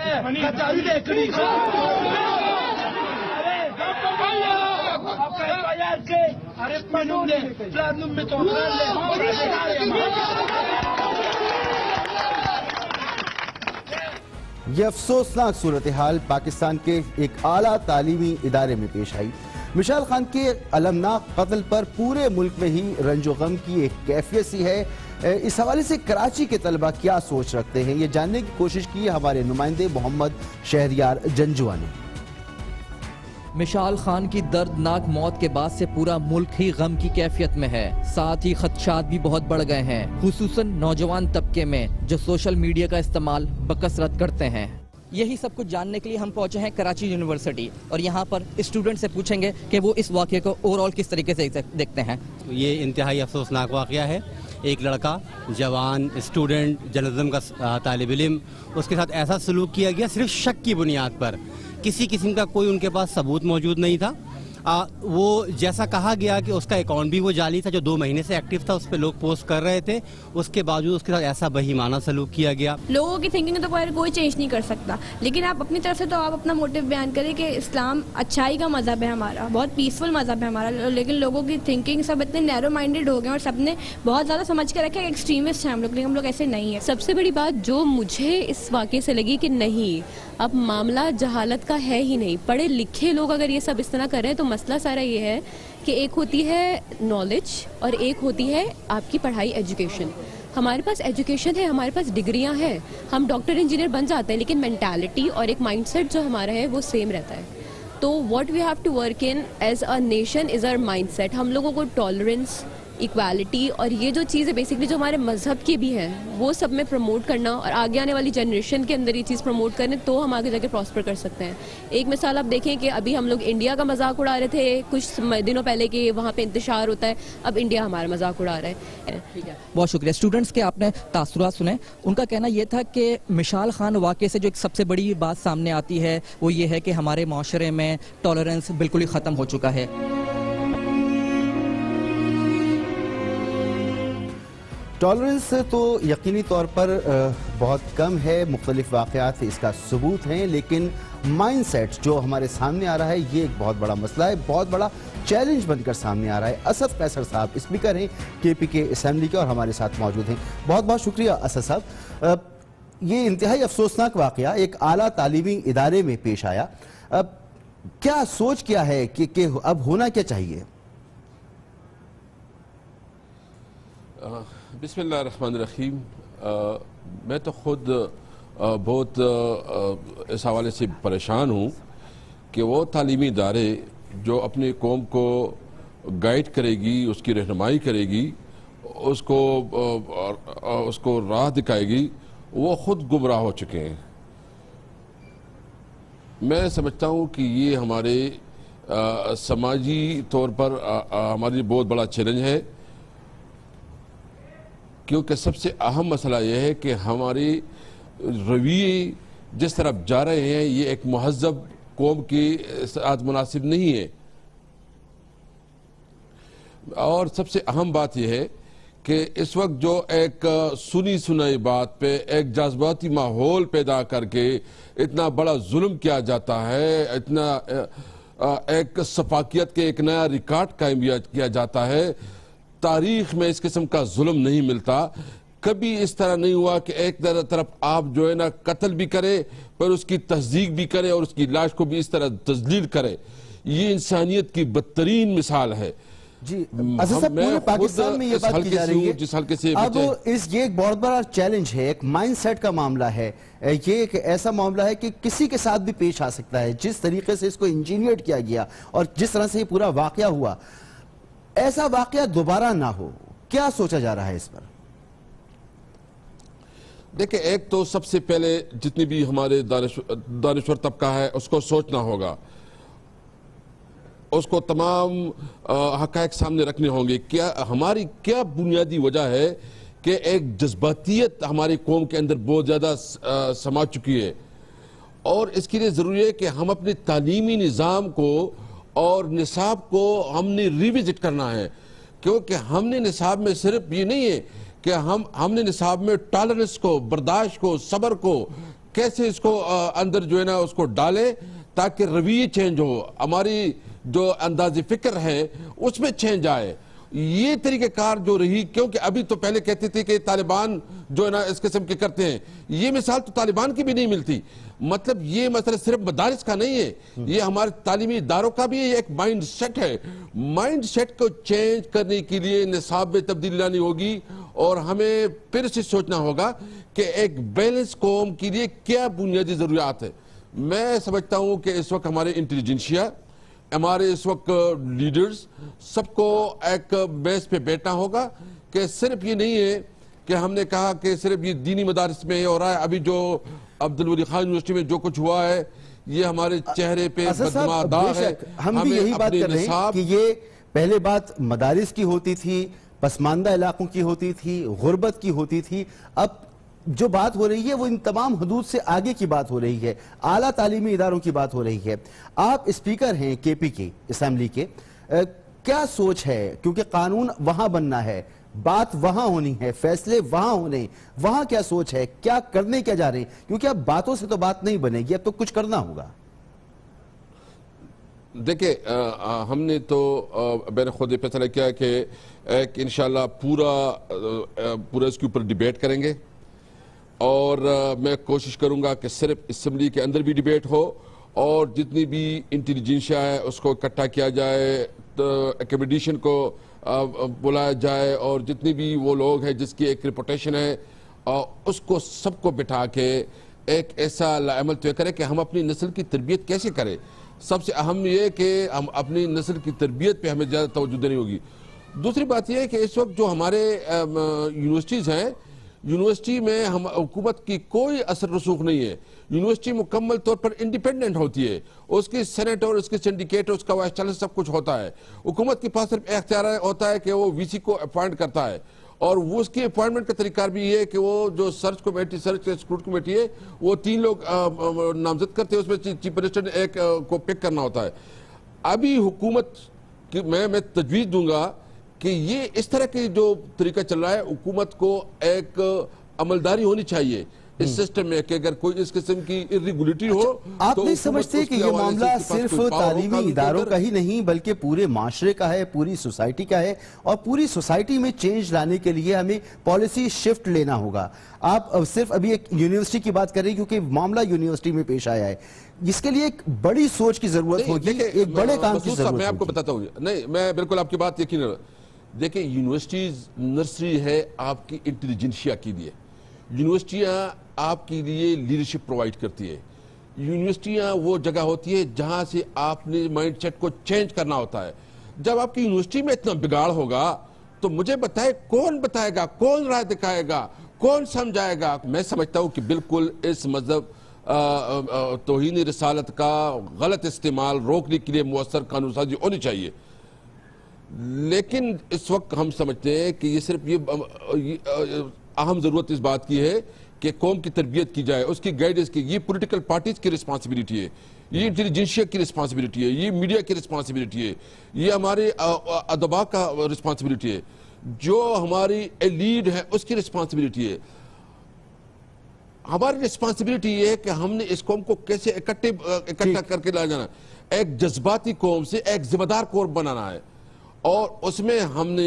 یہ افسوسناک صورتحال پاکستان کے ایک اعلیٰ تعلیمی ادارے میں پیش آئی۔ مشال خان کے المناک قتل پر پورے ملک میں ہی رنج و غم کی ایک کیفیت سی ہے۔ اس حوالے سے کراچی کے طلبہ کیا سوچ رکھتے ہیں، یہ جاننے کی کوشش کی ہمارے نمائندے محمد شہریار جنجوا نے۔ مشال خان کی دردناک موت کے بعد سے پورا ملک ہی غم کی کیفیت میں ہے، ساتھ ہی خدشات بھی بہت بڑھ گئے ہیں، خصوصاً نوجوان طبقے میں جو سوشل میڈیا کا استعمال بکثرت کرتے ہیں۔ یہی سب کچھ جاننے کے لیے ہم پہنچے ہیں کراچی یونیورسٹی، اور یہاں پر اسٹوڈنٹ سے پوچھیں گے کہ وہ اس واقعے کو اوور آل کس طریقے سے دیکھتے ہیں۔ یہ انتہائی افسوسناک واقعہ ہے، ایک لڑکا جوان اسٹوڈنٹ جرنلزم کا طالب علم، اس کے ساتھ ایسا سلوک کیا گیا صرف شک کی بنیاد پر، کسی قسم کا کوئی ان کے پاس ثبوت موجود نہیں تھا۔ آ, وہ جیسا کہا گیا کہ اس کا اکاؤنٹ بھی وہ جعلی تھا جو دو مہینے سے ایکٹیو تھا، اس پہ لوگ پوسٹ کر رہے تھے، اس کے باوجود اس کے ساتھ ایسا بہیمانہ سلوک کیا گیا۔ لوگوں کی تھنکنگ تو کوئی چینج نہیں کر سکتا، لیکن آپ اپنی طرف سے تو آپ اپنا موٹیو بیان کریں کہ اسلام اچھائی کا مذہب ہے ہمارا، بہت پیسفل مذہب ہے ہمارا، لیکن لوگوں کی تھنکنگ سب اتنے نیرو مائنڈیڈ ہو گئے اور سب نے بہت زیادہ سمجھ کے رکھا ہے ایکسٹریمسٹ ہیں ہم لوگ، لیکن ہم لوگ ایسے نہیں ہیں۔ سب سے بڑی بات جو مجھے اس واقعے سے لگی کہ نہیں، اب معاملہ جہالت کا ہے ہی نہیں، پڑھے لکھے لوگ اگر یہ سب اس طرح کر رہے ہیں تو مسئلہ سارا یہ ہے کہ ایک ہوتی ہے نالج اور ایک ہوتی ہے آپ کی پڑھائی، ایجوکیشن۔ ہمارے پاس ایجوکیشن ہے، ہمارے پاس ڈگریاں ہیں، ہم ڈاکٹر انجینئر بن جاتے ہیں، لیکن مینٹالٹی اور ایک مائنڈ سیٹ جو ہمارا ہے وہ سیم رہتا ہے۔ تو what we have to work on as a nation is our mindset. ہم لوگوں کو ٹالرنس، ایکوالٹی اور یہ جو چیزیں بیسکلی جو ہمارے مذہب کی بھی ہیں وہ سب میں پروموٹ کرنا، اور آگے آنے والی جنریشن کے اندر یہ چیز پروموٹ کریں تو ہم آگے جا کے پراسپر کر سکتے ہیں۔ ایک مثال آپ دیکھیں کہ ابھی ہم لوگ انڈیا کا مذاق اڑا رہے تھے کچھ دنوں پہلے کہ وہاں پہ انتشار ہوتا ہے، اب انڈیا ہمارا مذاق اڑا رہا ہے۔ بہت شکریہ۔ اسٹوڈنٹس کے آپ نے تاثرات سنے، ان کا کہنا یہ تھا کہ مشال خان واقعے سے جو ایک سب سے بڑی بات سامنے آتی ہے وہ یہ ہے کہ ہمارے معاشرے میں ٹالرنس بالکل ہی ختم ہو چکا ہے۔ ٹالرنس تو یقینی طور پر بہت کم ہے، مختلف واقعات اس کا ثبوت ہیں، لیکن مائنڈ سیٹ جو ہمارے سامنے آ رہا ہے یہ ایک بہت بڑا مسئلہ ہے، بہت بڑا چیلنج بن کر سامنے آ رہا ہے۔ اسد قیصر صاحب اسپیکر ہیں کے پی کے اسمبلی کے اور ہمارے ساتھ موجود ہیں۔ بہت بہت شکریہ اسد صاحب۔ یہ انتہائی افسوسناک واقعہ ایک اعلیٰ تعلیمی ادارے میں پیش آیا، اب کیا سوچ کیا ہے کہ اب ہونا کیا چاہیے؟ بسم اللہ الرحمن الرحیم۔ میں تو خود بہت اس حوالے سے پریشان ہوں کہ وہ تعلیمی ادارے جو اپنی قوم کو گائیڈ کرے گی، اس کی رہنمائی کرے گی، اس کو اس کو راہ دکھائے گی، وہ خود گمراہ ہو چکے ہیں۔ میں سمجھتا ہوں کہ یہ ہمارے سماجی طور پر ہمارے لیے بہت بڑا چیلنج ہے، کیونکہ سب سے اہم مسئلہ یہ ہے کہ ہماری رویے جس طرف جا رہے ہیں یہ ایک مہذب قوم کے ساتھ مناسب نہیں ہے۔ اور سب سے اہم بات یہ ہے کہ اس وقت جو ایک سنی سنائی بات پہ ایک جذباتی ماحول پیدا کر کے اتنا بڑا ظلم کیا جاتا ہے، اتنا ایک سفاکیت کے ایک نیا ریکارڈ قائم کیا جاتا ہے۔ تاریخ میں اس قسم کا ظلم نہیں ملتا، کبھی اس طرح نہیں ہوا کہ ایک طرف آپ جو ہے نا قتل بھی کرے پر اس کی تصدیق بھی کرے اور اس کی لاش کو بھی اس طرح تذلیل کرے۔ یہ انسانیت کی بدترین مثال ہے۔ جی اسد صاحب، پورے پاکستان میں یہ بات کی جا رہی ہے، جس حلقے سے اب اس یہ ایک بہت بڑا چیلنج ہے، ایک مائنڈ سیٹ کا معاملہ ہے، یہ ایک ایسا معاملہ ہے کہ کسی کے ساتھ بھی پیش آ سکتا ہے۔ جس طریقے سے اس کو انجینئرڈ کیا گیا اور جس طرح سے یہ پورا واقعہ ہوا، ایسا واقعہ دوبارہ نہ ہو، کیا سوچا جا رہا ہے اس پر؟ دیکھیں، ایک تو سب سے پہلے جتنی بھی ہمارے دانشور طبقہ ہے اس کو سوچنا ہوگا، اس کو تمام حقائق سامنے رکھنے ہوں گے۔ کیا ہماری کیا بنیادی وجہ ہے کہ ایک جذباتیت ہماری قوم کے اندر بہت زیادہ سما چکی ہے، اور اس کے لیے ضروری ہے کہ ہم اپنے تعلیمی نظام کو اور نصاب کو ہم نے ریوزٹ کرنا ہے، کیونکہ ہم نے نصاب میں صرف یہ نہیں ہے کہ ہم ہم نے نصاب میں ٹالرنس کو، برداشت کو، صبر کو کیسے اس کو اندر جو ہے نا اس کو ڈالے تاکہ رویے چینج ہو، ہماری جو انداز فکر ہے اس میں چینج آئے۔ یہ طریقہ کار جو رہی، کیونکہ ابھی تو پہلے کہتے تھے کہ طالبان جو ہے نا اس قسم کے کرتے ہیں، یہ مثال تو طالبان کی بھی نہیں ملتی۔ مطلب یہ مسئلہ صرف مدارس کا نہیں ہے، یہ ہمارے تعلیمی اداروں کا بھی ایک مائنڈ سیٹ ہے۔ مائنڈ سیٹ کو چینج کرنے کے لیے نصاب میں تبدیلی لانی ہوگی، اور ہمیں پھر سے سوچنا ہوگا کہ ایک بیلنس قوم کے لیے کیا بنیادی ضروریات ہے۔ میں سمجھتا ہوں کہ اس وقت ہمارے انٹیلیجنشیا ہمارے اس وقت لیڈرز سب کو ایک بیس پہ بیٹھنا ہوگا کہ صرف یہ نہیں ہے کہ ہم نے کہا کہ صرف یہ دینی مدارس میں ہو رہا ہے. ابھی جو عبدالولی خان یونیورسٹی میں جو کچھ ہوا ہے یہ ہمارے چہرے پہ بدنما داغ ہے. ہم بھی یہی بات کر رہے ہیں کہ یہ پہلے بات مدارس کی ہوتی تھی, پسماندہ علاقوں کی ہوتی تھی, غربت کی ہوتی تھی. اب جو بات ہو رہی ہے وہ ان تمام حدود سے آگے کی بات ہو رہی ہے, اعلیٰ تعلیمی اداروں کی بات ہو رہی ہے. آپ اسپیکر ہیں کے پی کی اسمبلی کے, کیا سوچ ہے, کیونکہ قانون وہاں بننا ہے, بات وہاں ہونی ہے, فیصلے وہاں ہونے, وہاں کیا سوچ ہے, کیا کرنے کیا جا رہے ہیں؟ کیونکہ اب باتوں سے تو بات نہیں بنے گی, اب تو کچھ کرنا ہوگا. دیکھیں ہم نے تو میں نے خود فیصلہ کیا کہ ایک انشاءاللہ پورا پورا اس کے اوپر ڈیبیٹ کریں گے, اور میں کوشش کروں گا کہ صرف اسمبلی کے اندر بھی ڈیبیٹ ہو اور جتنی بھی انٹیلیجنشیا ہے اس کو اکٹھا کیا جائے, ایکمیڈیشن کو بلایا جائے, اور جتنی بھی وہ لوگ ہیں جس کی ایک ریپوٹیشن ہے اس کو سب کو بٹھا کے ایک ایسا عمل طے کرے کہ ہم اپنی نسل کی تربیت کیسے کریں. سب سے اہم یہ کہ ہم اپنی نسل کی تربیت پہ ہمیں زیادہ توجہ دینی ہوگی. دوسری بات یہ ہے کہ اس وقت جو ہمارے یونیورسٹیز ہیں, یونیورسٹی میں ہم حکومت کی کوئی اثر رسوخ نہیں ہے. یونیورسٹی مکمل طور پر انڈیپینڈنٹ ہوتی ہے, اس کی سینٹ اور اس کی سنڈیکیٹ اور اس کا وائس چانسلر سب کچھ ہوتا ہے. حکومت کے پاس صرف اختیار ہوتا ہے کہ وہ وی سی کو اپوائنٹ کرتا ہے, اور وہ اس کی اپوائنٹمنٹ کا طریقہ بھی یہ ہے کہ وہ جو search committee search scrutiny committee ہے وہ تین لوگ نامزد کرتے ہیں, اس میں چیف منسٹر نے ایک کو پک کرنا ہوتا ہے. ابھی حکومت کی میں میں تجویز دوں گا کہ یہ اس طرح کی جو طریقہ چل رہا ہے, حکومت کو ایک عملداری ہونی چاہیے اس سسٹم میں کہ اگر کوئی اس قسم کی irregularity ہو. آپ نہیں سمجھتے کہ یہ معاملہ صرف تعلیمی اداروں کا ہی نہیں بلکہ پورے معاشرے کا ہے, پوری سوسائٹی کا ہے, اور پوری سوسائٹی میں چینج لانے کے لیے ہمیں پالیسی شفٹ لینا ہوگا. آپ صرف ابھی ایک یونیورسٹی کی بات کر رہے ہیں کیونکہ معاملہ یونیورسٹی میں پیش آیا ہے, اس کے لیے ایک بڑی سوچ کی ضرورت ہوگی, ایک بڑے کام کی ضرورت ہوگی. میں آپ کو بتاتا ہوں, نہیں میں بالکل آپ کی بات یقین ہے. دیکھیں یونیورسٹیز نرسری ہے آپ کی انٹیلیجنشیا کے لیے, یونیورسٹیاں آپ کے لیے لیڈرشپ پرووائڈ کرتی ہے. یونیورسٹیاں وہ جگہ ہوتی ہے جہاں سے آپ نے مائنڈ سیٹ کو چینج کرنا ہوتا ہے. جب آپ کی یونیورسٹی میں اتنا بگاڑ ہوگا تو مجھے بتائے کون بتائے گا, کون راہ دکھائے گا, کون سمجھائے گا. میں سمجھتا ہوں کہ بالکل اس مذہب توہین رسالت کا غلط استعمال روکنے کے لیے مؤثر قانون سازی ہونی چاہیے. لیکن اس وقت ہم سمجھتے ہیں کہ یہ صرف یہ اہم ضرورت اس بات کی ہے کہ قوم کی تربیت کی جائے, اس کی گائیڈنس کی. یہ پولیٹیکل پارٹیز کی رسپانسبلٹی ہے, یہ انٹیلیجنشیا کی رسپانسبلٹی ہے, یہ میڈیا کی رسپانسبلٹی ہے, یہ ہمارے ادبا کا رسپانسبلٹی ہے, جو ہماری ایلیڈ ہے اس کی رسپانسبلٹی ہے. ہماری رسپانسبلٹی یہ ہے کہ ہم نے اس قوم کو کیسے اکٹھا کر کے لا جانا, ایک جذباتی قوم سے ایک ذمہ دار قوم بنانا ہے, اور اس میں ہم نے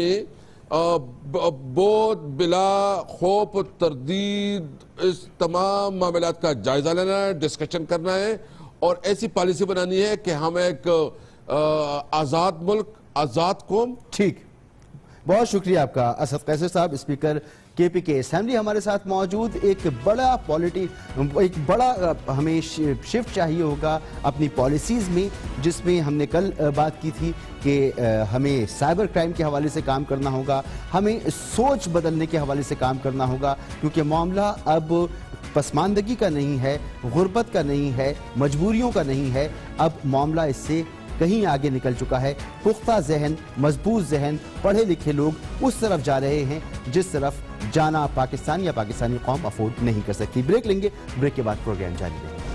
بہت بلا خوف و تردید اس تمام معاملات کا جائزہ لینا ہے, ڈسکشن کرنا ہے, اور ایسی پالیسی بنانی ہے کہ ہم ایک آزاد ملک, آزاد قوم. ٹھیک, بہت شکریہ آپ کا اسد قیصر صاحب, اسپیکر کے پی کے اسمبلی ہمارے ساتھ موجود. ایک بڑا پالیٹی ایک بڑا ہمیں شفٹ چاہیے ہوگا اپنی پالیسیز میں, جس میں ہم نے کل بات کی تھی کہ ہمیں سائبر کرائم کے حوالے سے کام کرنا ہوگا, ہمیں سوچ بدلنے کے حوالے سے کام کرنا ہوگا, کیونکہ معاملہ اب پسماندگی کا نہیں ہے, غربت کا نہیں ہے, مجبوریوں کا نہیں ہے, اب معاملہ اس سے کہیں آگے نکل چکا ہے. پختہ ذہن, مضبوط ذہن, پڑھے لکھے لوگ اس طرف جا رہے ہیں جس طرف جانا پاکستان یا پاکستانی قوم افورڈ نہیں کر سکتی. بریک لیں گے, بریک کے بعد پروگرام جاری رہے گا.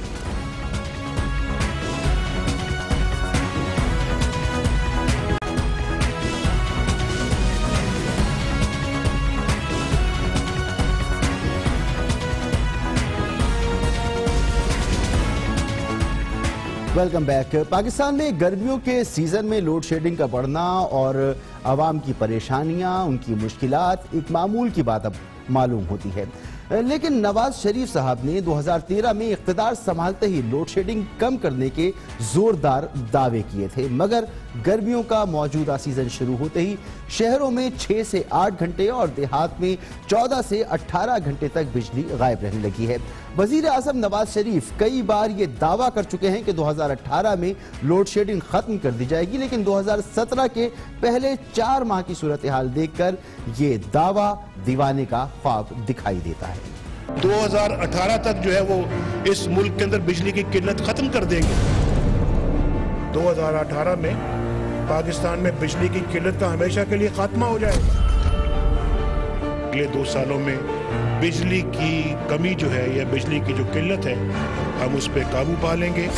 Welcome back. پاکستان میں گرمیوں کے سیزن میں لوڈ شیڈنگ کا بڑھنا اور عوام کی پریشانیاں, ان کی مشکلات ایک معمول کی بات اب معلوم ہوتی ہے. لیکن نواز شریف صاحب نے دو ہزار تیرہ میں اقتدار سنبھالتے ہی لوڈ شیڈنگ کم کرنے کے زوردار دعوے کیے تھے, مگر گرمیوں کا موجودہ سیزن شروع ہوتے ہی شہروں میں چھ سے آٹھ گھنٹے اور دیہات میں چودہ سے اٹھارہ گھنٹے تک بجلی غائب رہنے لگی ہے. وزیر اعظم نواز شریف کئی بار یہ دعویٰ کر چکے ہیں کہ دو ہزار اٹھارہ میں لوڈ شیڈنگ ختم کر دی جائے گی، لیکن دو ہزار سترہ کے پہلے چار ماہ کی صورتحال دیکھ کر یہ دعویٰ دیوانے کا خواب دکھائی دیتا ہے۔ دو ہزار اٹھارہ تک جو ہے وہ اس ملک کے اندر بجلی کی قلت ختم کر دیں گے۔ دو ہزار اٹھارہ میں پاکستان میں بجلی کی قلت کا ہمیشہ کے لیے خاتمہ ہو جائے گا۔ اگلے دو سالوں میں بجلی کی کمی جو ہے یا بجلی کی جو قلت ہے ہم اس پہ قابو پا لیں گے۔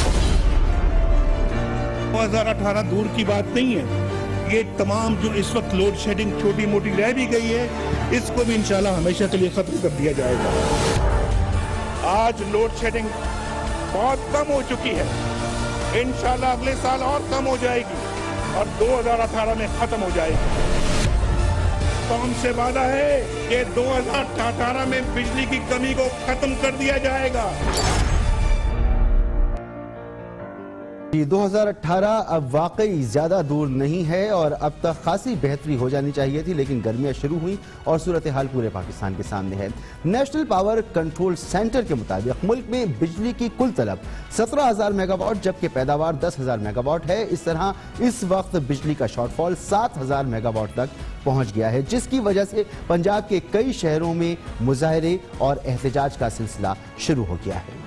دو ہزار اٹھارہ دور کی بات نہیں ہے، یہ تمام جو اس وقت لوڈ شیڈنگ چھوٹی موٹی رہ بھی گئی ہے اس کو بھی انشاءاللہ ہمیشہ کے لیے ختم کر دیا جائے گا۔ آج لوڈ شیڈنگ بہت کم ہو چکی ہے، انشاءاللہ اگلے سال اور کم ہو جائے گی اور دو ہزار اٹھارہ میں ختم ہو جائے گی۔ تو ہم سے وعدہ ہے کہ دو ہزار اٹھارہ میں بجلی کی کمی کو ختم کر دیا جائے گا۔ دو ہزار اٹھارہ اب واقعی زیادہ دور نہیں ہے اور اب تک خاصی بہتری ہو جانی چاہیے تھی، لیکن گرمیاں شروع ہوئیں اور صورتحال پورے پاکستان کے سامنے ہے۔ نیشنل پاور کنٹرول سینٹر کے مطابق ملک میں بجلی کی کل طلب سترہ ہزار میگا واٹ جبکہ پیداوار دس ہزار میگا واٹ ہے۔ اس طرح اس وقت بجلی کا شارٹ فال سات ہزار میگا واٹ تک پہنچ گیا ہے، جس کی وجہ سے پنجاب کے کئی شہروں میں مظاہرے اور احتجاج کا سلسلہ شروع ہو گیا ہے۔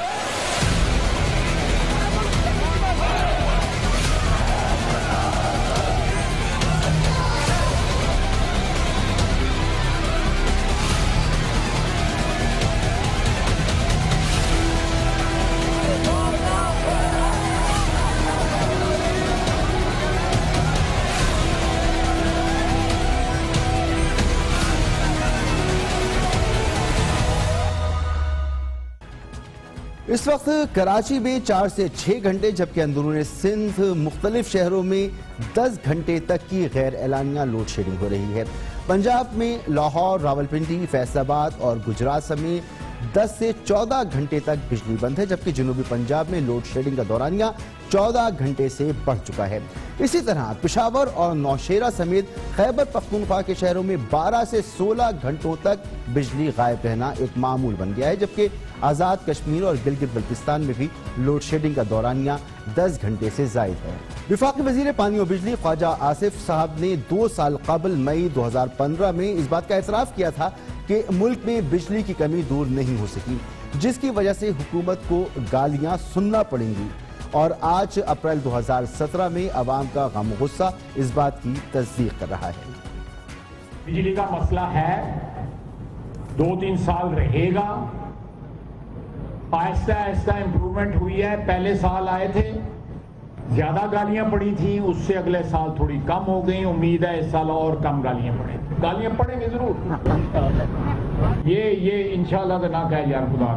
اس وقت کراچی میں چار سے چھ گھنٹے جبکہ اندرون سندھ مختلف شہروں میں دس گھنٹے تک کی غیر اعلانیہ لوڈ شیڈنگ ہو رہی ہے۔ پنجاب میں لاہور، راولپنڈی، فیصل آباد اور گجرات سمیت دس سے چودہ گھنٹے تک بجلی بند ہے جبکہ جنوبی پنجاب میں لوڈ شیڈنگ کا دورانیہ چودہ گھنٹے سے بڑھ چکا ہے۔ اسی طرح پشاور اور نوشیرہ سمیت خیبر پختونخوا کے شہروں میں بارہ سے سولہ گھنٹوں تک بجلی غائب رہنا ایک معمول بن گیا ہے جبکہ آزاد کشمیر اور گلگت بلتستان میں بھی لوڈ شیڈنگ کا دورانیہ دس گھنٹے سے زائد ہے۔ وفاقی وزیر پانی و بجلی خواجہ آصف صاحب نے دو سال قبل مئی دو ہزار پندرہ میں اس بات کا اعتراف کیا تھا کہ ملک میں بجلی کی کمی دور نہیں ہو سکی، جس کی وجہ سے حکومت کو گالیاں سننا پڑیں گی، اور آج اپریل دو ہزار سترہ میں عوام کا غم و غصہ اس بات کی تصدیق کر رہا ہے۔ بجلی کا مسئلہ ہے، دو تین سال رہے گا، آہستہ آہستہ امپرومنٹ ہوئی ہے۔ پہلے سال آئے تھے زیادہ گالیاں پڑی تھیں، اس سے اگلے سال تھوڑی کم ہو گئیں، امید ہے اس سال اور کم گالیاں پڑیں گالیاں پڑیں گے ضرور۔ یہ یہ انشاءاللہ تو نہ کہہ یار خدا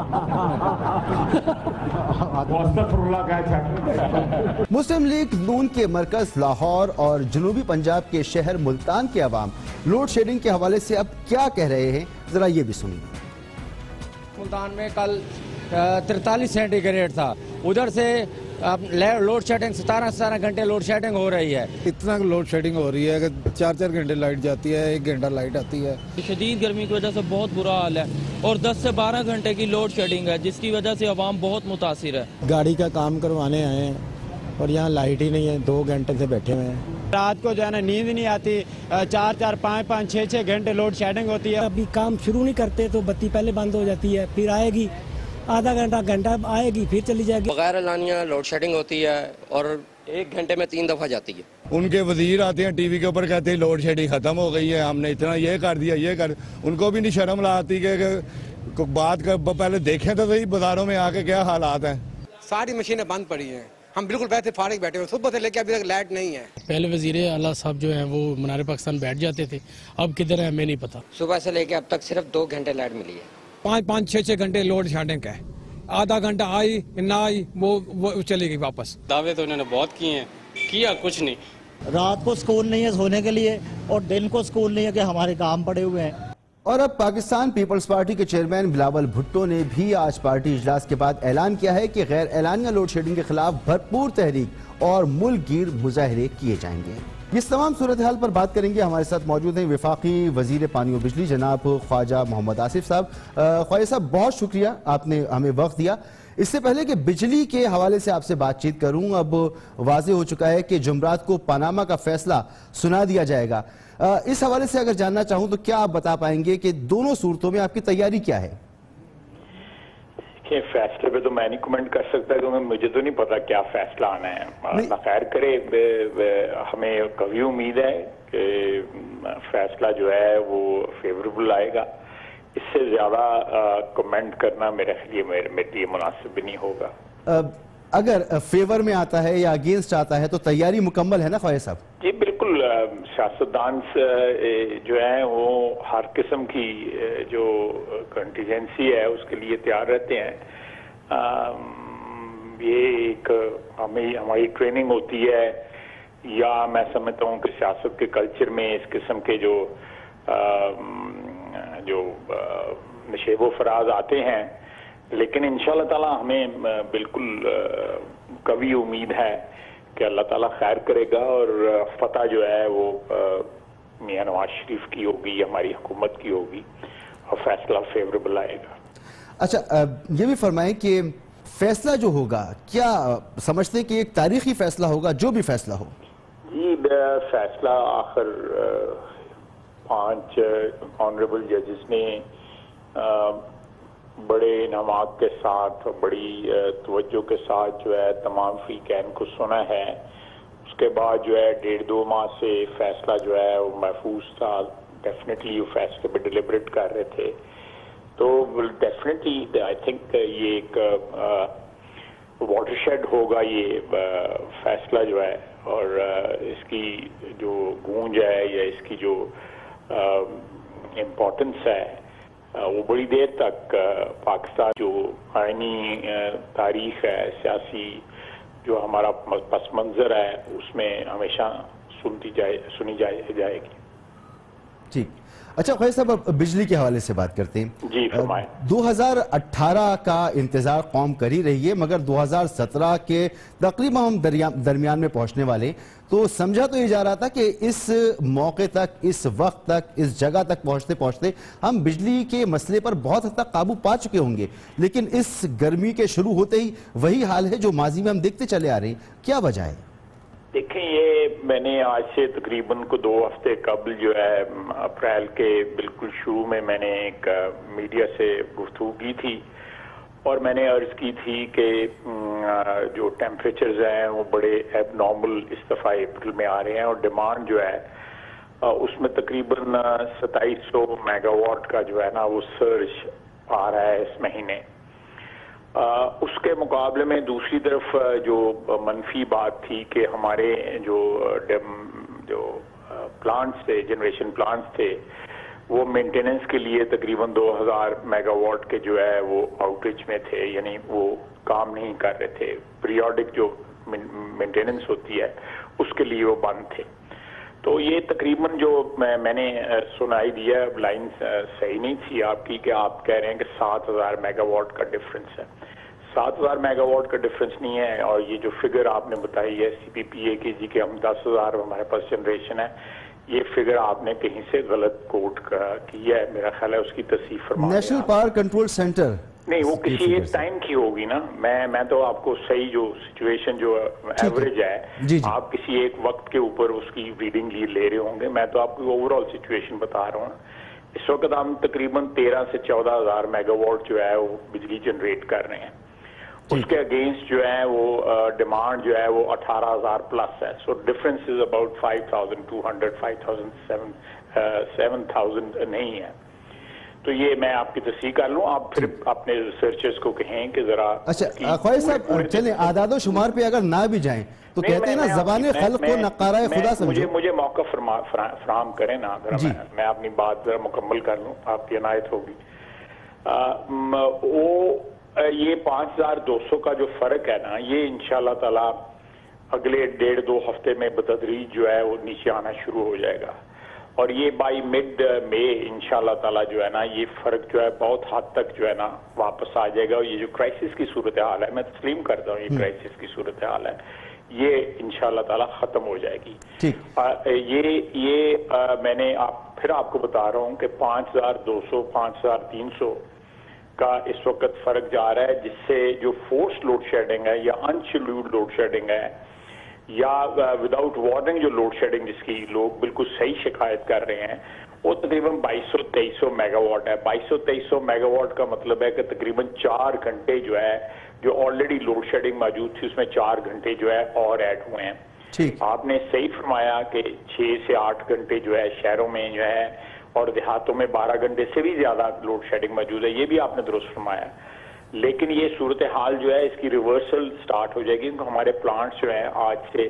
استغفر اللہ کہہ۔ مسلم لیگ نون کے مرکز لاہور اور جنوبی پنجاب کے شہر ملتان کے عوام لوڈ شیڈنگ کے حوالے سے اب کیا کہہ رہے ہیں، ذرا یہ بھی سنیں۔ ملتان میں کل ترتالیس سینٹی گریڈ تھا، ادھر سے لوڈ شیڈنگ ستارہ ستارہ گھنٹے لوڈ شیڈنگ ہو رہی ہے۔ اتنا لوڈ شیڈنگ ہو رہی ہے کہ چار چار گھنٹے لائٹ جاتی ہے، ایک گھنٹہ لائٹ آتی ہے۔ شدید گرمی کی وجہ سے بہت برا حال ہے اور دس سے بارہ گھنٹے کی لوڈ شیڈنگ ہے جس کی وجہ سے عوام بہت متاثر ہے۔ گاڑی کا کام کروانے آئے ہیں اور یہاں لائٹ ہی نہیں ہے، دو گھنٹے سے بیٹھے ہوئے ہیں۔ رات کو جو ہے نا نیند نہیں آتی، چار چار پانچ پانچ چھ چھ گھنٹے لوڈ شیڈنگ ہوتی ہے۔ ابھی کام شروع نہیں کرتے تو بتی پہلے بند ہو جاتی ہے، پھر آئے گی آدھا گھنٹہ گھنٹہ آئے گی پھر چلی جائے گی۔ بغیر اعلانیہ لوڈ شیڈنگ ہوتی ہے اور ایک گھنٹے میں تین دفعہ جاتی ہے۔ ان کے وزیر آتے ہیں ٹی وی کے اوپر کہتے ہیں لوڈ شیڈنگ ختم ہو گئی ہے، ہم نے اتنا یہ کر دیا یہ کر، ان کو بھی نہیں شرم لاتی کہ بات کر پہلے دیکھیں تو صحیح بازاروں میں آ کے کیا حالات ہیں۔ ساری مشینیں بند پڑی ہیں، ہم بالکل بیٹھے فارغ بیٹھے ہوئے، صبح سے لے کے ابھی تک لائٹ نہیں ہے۔ پہلے وزیر اعلیٰ صاحب جو ہیں وہ منار پاکستان بیٹھ جاتے تھے، اب کدھر ہے ہمیں نہیں پتا۔ صبح سے لے کے اب تک صرف دو گھنٹے لائٹ ملی ہے۔ پانچ پانچ چھ چھ گھنٹے لوڈ شیڈنگ کا ہے، آدھا گھنٹہ آئی نہ آئی وہ چلے گئی واپس۔ دعوے تو انہوں نے بہت کیے ہیں، کیا کچھ نہیں۔ رات کو سکون نہیں ہے سونے کے لیے اور دن کو سکون نہیں ہے کہ ہمارے کام پڑے ہوئے ہیں۔ اور اب پاکستان پیپلز پارٹی کے چیئرمین بلاول بھٹو نے بھی آج پارٹی اجلاس کے بعد اعلان کیا ہے کہ غیر اعلانیہ لوڈ شیڈنگ کے خلاف بھرپور تحریک اور ملک گیر مظاہرے کیے جائیں گے۔ اس تمام صورتحال پر بات کریں گے. ہمارے ساتھ موجود ہیں وفاقی وزیر پانی و بجلی جناب خواجہ محمد آصف صاحب. خواجہ صاحب بہت شکریہ آپ نے ہمیں وقت دیا. اس سے پہلے کہ بجلی کے حوالے سے آپ سے بات چیت کروں, اب واضح ہو چکا ہے کہ جمعرات کو پاناما کا فیصلہ سنا دیا جائے گا. اس حوالے سے اگر جاننا چاہوں تو کیا آپ بتا پائیں گے کہ دونوں صورتوں میں آپ کی تیاری کیا ہے؟ فیصلے پہ تو میں نہیں کمنٹ کر سکتا کیونکہ مجھے تو نہیں پتا کیا فیصلہ آنا ہے. اللہ خیر کرے. ہمیں کبھی امید ہے کہ فیصلہ جو ہے وہ فیوریبل آئے گا. اس سے زیادہ کمنٹ کرنا میرے لیے مناسب بھی نہیں ہوگا. اگر فیور میں آتا ہے یا اگینسٹ آتا ہے تو تیاری مکمل ہے نا خواجہ صاحب؟ جی بالکل. سیاستدان جو ہیں وہ ہر قسم کی جو کنٹیجنسی ہے اس کے لیے تیار رہتے ہیں. یہ ایک ہمیں ہماری ٹریننگ ہوتی ہے, یا میں سمجھتا ہوں کہ سیاست کے کلچر میں اس قسم کے جو جو نشیب و فراز آتے ہیں. لیکن انشاءاللہ تعالی ہمیں بالکل قوی امید ہے کہ اللہ تعالیٰ خیر کرے گا اور فتح جو ہے وہ میاں نواز شریف کی ہوگی, ہماری حکومت کی ہوگی, اور فیصلہ فیوریبل آئے گا. اچھا یہ بھی فرمائیں کہ فیصلہ جو ہوگا کیا سمجھتے ہیں کہ ایک تاریخی فیصلہ ہوگا جو بھی فیصلہ ہو؟ جی فیصلہ آخر پانچ آنریبل ججز نے بڑے انعامات کے ساتھ بڑی توجہ کے ساتھ جو ہے تمام فریقین کو سنا ہے. اس کے بعد جو ہے ڈیڑھ دو ماہ سے فیصلہ جو ہے وہ محفوظ تھا. ڈیفینیٹلی وہ فیصلے پہ ڈیلیبریٹ کر رہے تھے. تو ڈیفینیٹلی آئی تھنک یہ ایک واٹر شیڈ ہوگا یہ فیصلہ جو ہے, اور اس کی جو گونج ہے یا اس کی جو امپورٹنس ہے وہ بڑی دیر تک پاکستان جو آئینی تاریخ ہے, سیاسی جو ہمارا پس منظر ہے, اس میں ہمیشہ سنتی جائے سنی جائے جائے گی. ٹھیک. اچھا خواجہ صاحب اب بجلی کے حوالے سے بات کرتے ہیں. جی فرمائیں. دو ہزار اٹھارہ کا انتظار قوم کر ہی رہی ہے, مگر دو ہزار سترہ کے تقریباً ہم درمیان میں پہنچنے والے, تو سمجھا تو یہ جا رہا تھا کہ اس موقع تک, اس وقت تک, اس جگہ تک پہنچتے پہنچتے ہم بجلی کے مسئلے پر بہت حد تک قابو پا چکے ہوں گے. لیکن اس گرمی کے شروع ہوتے ہی وہی حال ہے جو ماضی میں ہم دیکھتے چلے آ رہے ہیں. کیا وجہ ہے؟ دیکھیں یہ میں نے آج سے تقریباً کو دو ہفتے قبل جو ہے اپریل کے بالکل شروع میں میں نے ایک میڈیا سے گفتگو کی تھی, اور میں نے عرض کی تھی کہ جو ٹیمپریچرز ہیں وہ بڑے ایب نارمل اس دفعہ اپریل میں آ رہے ہیں, اور ڈیمانڈ جو ہے اس میں تقریباً ستائیس سو میگا واٹ کا جو ہے نا وہ سرج آ رہا ہے اس مہینے. اس کے مقابلے میں دوسری طرف جو منفی بات تھی کہ ہمارے جو جو پلانٹس تھے, جنریشن پلانٹس تھے, وہ مینٹیننس کے لیے تقریباً دو ہزار میگا واٹ کے جو ہے وہ آؤٹیج میں تھے, یعنی وہ کام نہیں کر رہے تھے. پیریوڈک جو مینٹیننس ہوتی ہے اس کے لیے وہ بند تھے. تو یہ تقریباً جو میں میں نے سنائی دیا, لائن صحیح نہیں تھی آپ کی کہ آپ کہہ رہے ہیں کہ سات ہزار میگا واٹ کا ڈفرنس ہے. سات ہزار میگا واٹ کا ڈفرنس نہیں ہے, اور یہ جو فگر آپ نے بتائی ہے سی پی پی اے کی جی کہ ہم دس ہزار ہمارے پاس جنریشن ہے, یہ فگر آپ نے کہیں سے غلط کوٹ کی ہے. میرا خیال ہے اس کی تصحیح فرمائیں. نیشنل پاور کنٹرول سینٹر نہیں, وہ کسی ایک ٹائم کی ہوگی نا. میں میں تو آپ کو صحیح جو سچویشن جو ایوریج ہے, آپ کسی ایک وقت کے اوپر اس کی ریڈنگ لے رہے ہوں گے. میں تو آپ کو اوور آل سچویشن بتا رہا ہوں. اس وقت ہم تقریباً تیرہ سے چودہ ہزار میگا واٹ جو ہے وہ بجلی جنریٹ کر رہے ہیں. اس کے اگینسٹ جو ہے وہ ڈیمانڈ جو ہے وہ اٹھارہ ہزار پلس ہے. So difference is about five thousand two hundred five thousand seven seven thousand نہیں ہے. تو یہ میں آپ کی تصحیح کر لوں, آپ پھر اپنے ریسرچرز کو کہیں کہ ذرا. اچھا خواجہ صاحب چلیں اعداد و شمار پہ اگر نہ بھی جائیں تو کہتے ہیں نا زبان خلق کو نقارہ خدا سمجھو. مجھے موقع فراہم کریں نا, میں اپنی بات ذرا مکمل کر لوں, آپ کی عنایت ہوگی. وہ یہ پانچ ہزار دو سو کا جو فرق ہے نا, یہ انشاءاللہ تعالی اگلے ڈیڑھ دو ہفتے میں بتدریج جو ہے وہ نیچے آنا شروع ہو جائے گا, اور یہ بائی مڈ مئی انشاءاللہ تعالی جو ہے نا یہ فرق جو ہے بہت حد تک جو ہے نا واپس آ جائے گا. اور یہ جو کرائسس کی صورتحال ہے, میں تسلیم کرتا ہوں یہ کرائسس کی صورتحال ہے, یہ انشاءاللہ تعالی ختم ہو جائے گی. یہ یہ میں نے آپ پھر آپ کو بتا رہا ہوں کہ پانچ ہزار دو سو پانچ ہزار تین سو کا اس وقت فرق جا رہا ہے، جس سے جو فورس لوڈ شیڈنگ ہے یا انشیڈیولڈ لوڈ شیڈنگ ہے یا وداؤٹ وارننگ جو لوڈ شیڈنگ جس کی لوگ بالکل صحیح شکایت کر رہے ہیں، وہ تقریباً بائیس سو تیئیس سو میگا واٹ ہے. بائیس سو تیئیس سو میگا واٹ کا مطلب ہے کہ تقریباً چار گھنٹے جو ہے جو آلریڈی لوڈ شیڈنگ موجود تھی اس میں چار گھنٹے جو ہے اور ایڈ ہوئے ہیں. آپ نے صحیح فرمایا کہ چھ سے آٹھ گھنٹے جو ہے شہروں میں جو ہے اور دیہاتوں میں بارہ گھنٹے سے بھی زیادہ لوڈ شیڈنگ موجود ہے، یہ بھی آپ نے درست فرمایا. لیکن یہ صورتحال جو ہے اس کی ریورسل سٹارٹ ہو جائے گی کیونکہ ہمارے پلانٹس جو ہیں آج سے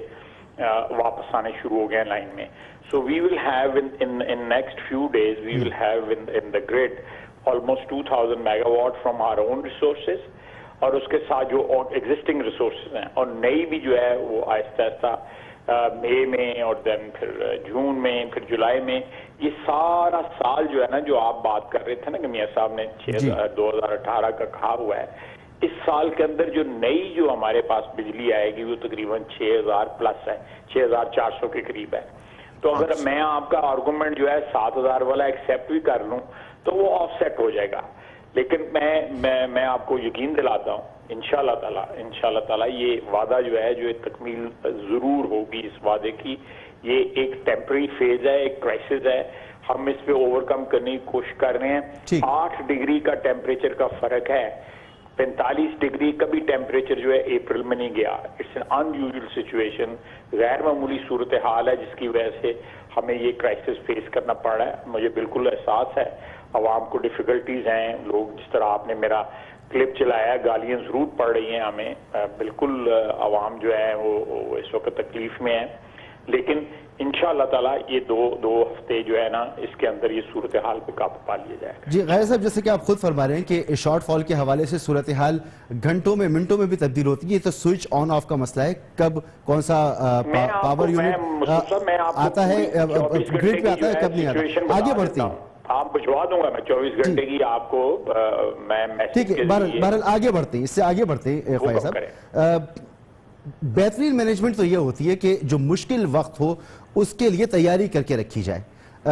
واپس آنے شروع ہو گئے ہیں لائن میں. So we will have in in next few days we will have in the grid almost two thousand megawatt from our own resources, اور اس کے ساتھ جو ایگزسٹنگ ریسورسز ہیں اور نئی بھی جو ہے وہ آہستہ آہستہ مئی میں اور دین پھر جون میں پھر جولائی میں. یہ سارا سال جو ہے نا جو آپ بات کر رہے تھے نا کہ میاں صاحب نے دو ہزار اٹھارہ کا کہا ہوا ہے، اس سال کے اندر جو نئی جو ہمارے پاس بجلی آئے گی وہ تقریباً چھ ہزار پلس ہے، چھ ہزار چار سو کے قریب ہے. تو اگر میں آپ کا آرگومنٹ جو ہے سات ہزار والا ایکسیپٹ بھی کر لوں تو وہ آف سیٹ ہو جائے گا. لیکن میں میں میں آپ کو یقین دلاتا ہوں انشاءاللہ تعالیٰ انشاءاللہ تعالیٰ یہ وعدہ جو ہے جو تکمیل ضرور ہوگی اس وعدے کی. یہ ایک ٹیمپرری فیز ہے، ایک کرائسس ہے، ہم اس پہ اوور کم کرنے کی کوشش کر رہے ہیں. آٹھ ڈگری کا ٹیمپریچر کا فرق ہے، پینتالیس ڈگری کا بھی ٹیمپریچر جو ہے اپریل میں نہیں گیا. It's an unusual situation, غیر معمولی صورتحال ہے جس کی وجہ سے ہمیں یہ کرائسس فیس کرنا پڑ رہا ہے. مجھے بالکل احساس ہے عوام کو ڈیفیکلٹیز ہیں، لوگ جس طرح آپ نے میرا کلپ چلایا گالیاں ضرور پڑ رہی ہیں ہمیں، بالکل عوام جو ہے وہ اس وقت تکلیف میں ہے. لیکن انشاءاللہ تعالیٰ یہ دو دو ہفتے جو ہے نا اس کے اندر یہ صورتحال پہ قابو پا لیا جائے گا. جی غیر صاحب، جیسے کہ آپ خود فرما رہے ہیں کہ شارٹ فال کے حوالے سے صورتحال گھنٹوں میں منٹوں میں بھی تبدیل ہوتی ہے. یہ تو سوئچ آن آف کا مسئلہ ہے، کب کون سا پاور یونٹ آتا ہے گریڈ پہ آتا ہے کب نہیں آتا. آگے بڑھتے ہیں، آپ بھجوا دوں گا میں چوبیس گھنٹے کی آپ کو میں میسج. ٹھیک ہے، بہرحال آگے بڑھتے ہیں، اس سے آگے بڑھتے ہیں فائز صاحب. بہترین مینجمنٹ تو یہ ہوتی ہے کہ جو مشکل وقت ہو اس کے لیے تیاری کر کے رکھی جائے.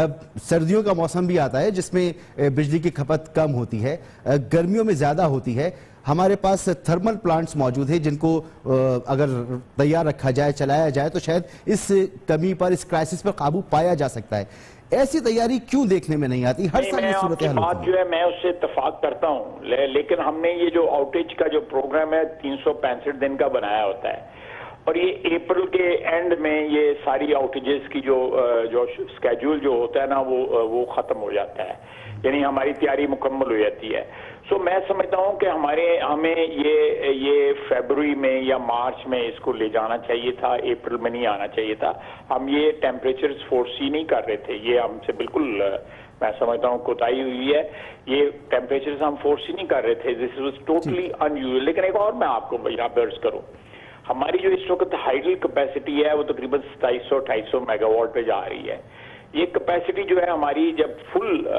سردیوں کا موسم بھی آتا ہے جس میں بجلی کی کھپت کم ہوتی ہے، گرمیوں میں زیادہ ہوتی ہے. ہمارے پاس تھرمل پلانٹس موجود ہیں جن کو اگر تیار رکھا جائے چلایا جائے تو شاید اس کمی پر اس کرائسس پر قابو پایا جا سکتا ہے. ایسی تیاری کیوں دیکھنے میں نہیں آتی؟ ہر سال یہ صورتحال ہوتی ہے. بات جو ہے میں اس سے اتفاق کرتا ہوں، لیکن ہم نے یہ جو آؤٹیج کا جو پروگرام ہے تین سو پینسٹھ دن کا بنایا ہوتا ہے اور یہ اپریل کے اینڈ میں یہ ساری آؤٹیجز کی جو جو اسکیجول جو ہوتا ہے نا وہ وہ ختم ہو جاتا ہے، یعنی ہماری تیاری مکمل ہو جاتی ہے. سو میں سمجھتا ہوں کہ ہمارے ہمیں یہ یہ فیبروری میں یا مارچ میں اس کو لے جانا چاہیے تھا، اپریل میں نہیں آنا چاہیے تھا. ہم یہ ٹیمپریچرز فورسی نہیں کر رہے تھے، یہ ہم سے بالکل میں سمجھتا ہوں کوتاہی ہوئی ہے. یہ ٹیمپریچرز ہم فورسی نہیں کر رہے تھے، this was totally unusual. لیکن ایک اور میں آپ کو یہاں پہ عرض کروں، ہماری جو اس وقت ہائیڈل کیپیسٹی ہے وہ تقریباً ستائیس سو اٹھائیس سو میگا واٹ پہ جا رہی ہے. یہ کیپیسٹی جو ہے ہماری جب فل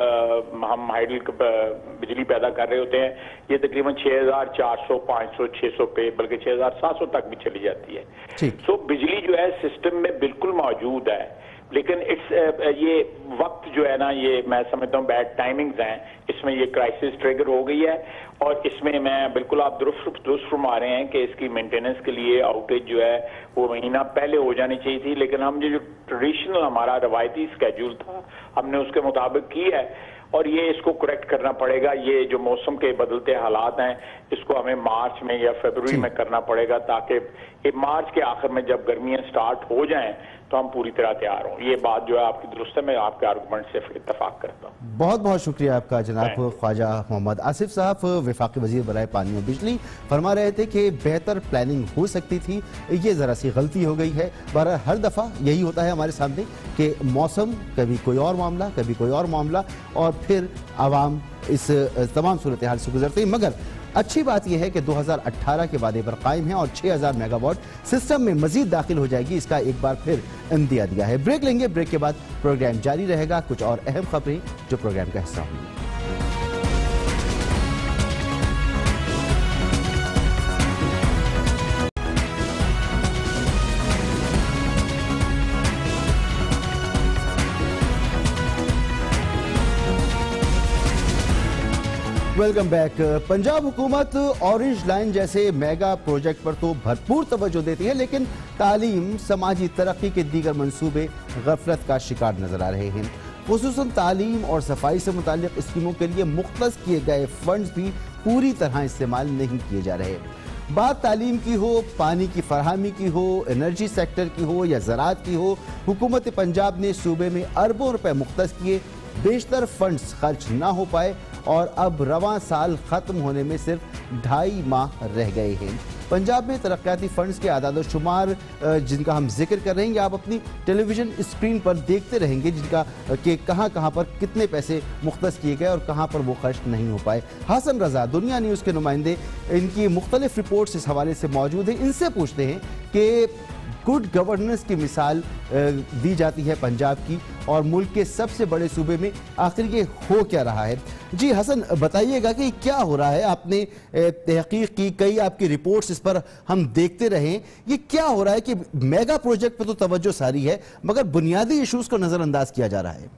ہم ہائیڈل بجلی پیدا کر رہے ہوتے ہیں یہ تقریباً چھ ہزار چار سو پانچ سو چھ سو پہ بلکہ چھ ہزار سات سو تک بھی چلی جاتی ہے. سو بجلی جو ہے سسٹم میں بالکل موجود ہے، لیکن اٹس یہ وقت جو ہے نا یہ میں سمجھتا ہوں بیڈ ٹائمنگز ہیں، اس میں یہ کرائسس ٹریگر ہو گئی ہے. اور اس میں میں بالکل آپ درست درست فرما رہے ہیں کہ اس کی مینٹیننس کے لیے آؤٹیج جو ہے وہ مہینہ پہلے ہو جانی چاہیے تھی. لیکن ہم جو ٹریڈیشنل ہمارا روایتی اسکیجول تھا ہم نے اس کے مطابق کی ہے اور یہ اس کو کریکٹ کرنا پڑے گا. یہ جو موسم کے بدلتے حالات ہیں اس کو ہمیں مارچ میں یا فیبروری میں کرنا پڑے گا تاکہ مارچ کے آخر میں جب گرمیاں سٹارٹ ہو جائیں تو ہم پوری طرح تیار ہوں. یہ بات جو ہے آپ کی درست ہے، میں آپ کے آرگومنٹ سے اتفاق کرتا ہوں. بہت بہت شکریہ آپ کا جناب خواجہ محمد آصف صاحب، وفاقی وزیر برائے پانی و بجلی. فرما رہے تھے کہ بہتر پلاننگ ہو سکتی تھی، یہ ذرا سی غلطی ہو گئی ہے. بہرحال ہر دفعہ یہی ہوتا ہے ہمارے سامنے کہ موسم کبھی کوئی اور معاملہ کبھی کوئی اور معاملہ اور پھر عوام اس تمام صورتحال سے گزرتے ہیں. مگر اچھی بات یہ ہے کہ دو ہزار اٹھارہ کے وعدے پر قائم ہے اور چھ ہزار میگا واٹ سسٹم میں مزید داخل ہو جائے گی، اس کا ایک بار پھر اندیا دیا ہے. بریک لیں گے، بریک کے بعد پروگرام جاری رہے گا. کچھ اور اہم خبریں جو پروگرام کا حصہ ہوں گی. Welcome back. पंजाब हुकूमत ऑरेंज लाइन जैसे मेगा प्रोजेक्ट पर तो भरपूर तवज्जो देती है, लेकिन तालीम, समाजी तरक्की के दीगर मंसूबे गफलत का शिकार नजर आ रहे हैं। खुसूसन तालीम और सफाई से मुताल्लिक स्कीमों के लिए मुख्तस किए गए फंड्स भी पूरी तरह इस्तेमाल नहीं किए जा रहे। बात तालीम की हो, पानी की फरहमी की हो, एनर्जी सेक्टर की हो या ज़राअत की हो, हुकूमत पंजाब ने सूबे में अरबों रुपए मुख्तस किए, बेशतर फंड्स खर्च ना हो पाए और अब रवां साल ख़त्म होने में सिर्फ ढाई माह रह गए हैं। पंजाब में तरक्याती फंड्स के आदाद शुमार जिनका हम जिक्र कर रहे हैं आप अपनी टेलीविज़न स्क्रीन पर देखते रहेंगे, जिनका कि कहां कहां पर कितने पैसे मुख्तस किए गए और कहां पर वो खर्च नहीं हो पाए। हसन रज़ा दुनिया न्यूज़ के नुमाइंदे, इनकी मुख्तलिफ रिपोर्ट्स इस हवाले से मौजूद हैं। इनसे पूछते हैं कि गुड गवर्नेंस की मिसाल दी जाती है पंजाब की और मुल्क के सबसे बड़े सूबे में आखिर ये हो क्या रहा है। जी हसन, बताइएगा कि क्या हो रहा है। आपने तहकीक की, कई आपकी रिपोर्ट्स इस पर हम देखते रहे, ये क्या हो रहा है कि मेगा प्रोजेक्ट पे तो तवज्जो सारी है मगर बुनियादी इशूज को नज़रअंदाज किया जा रहा है।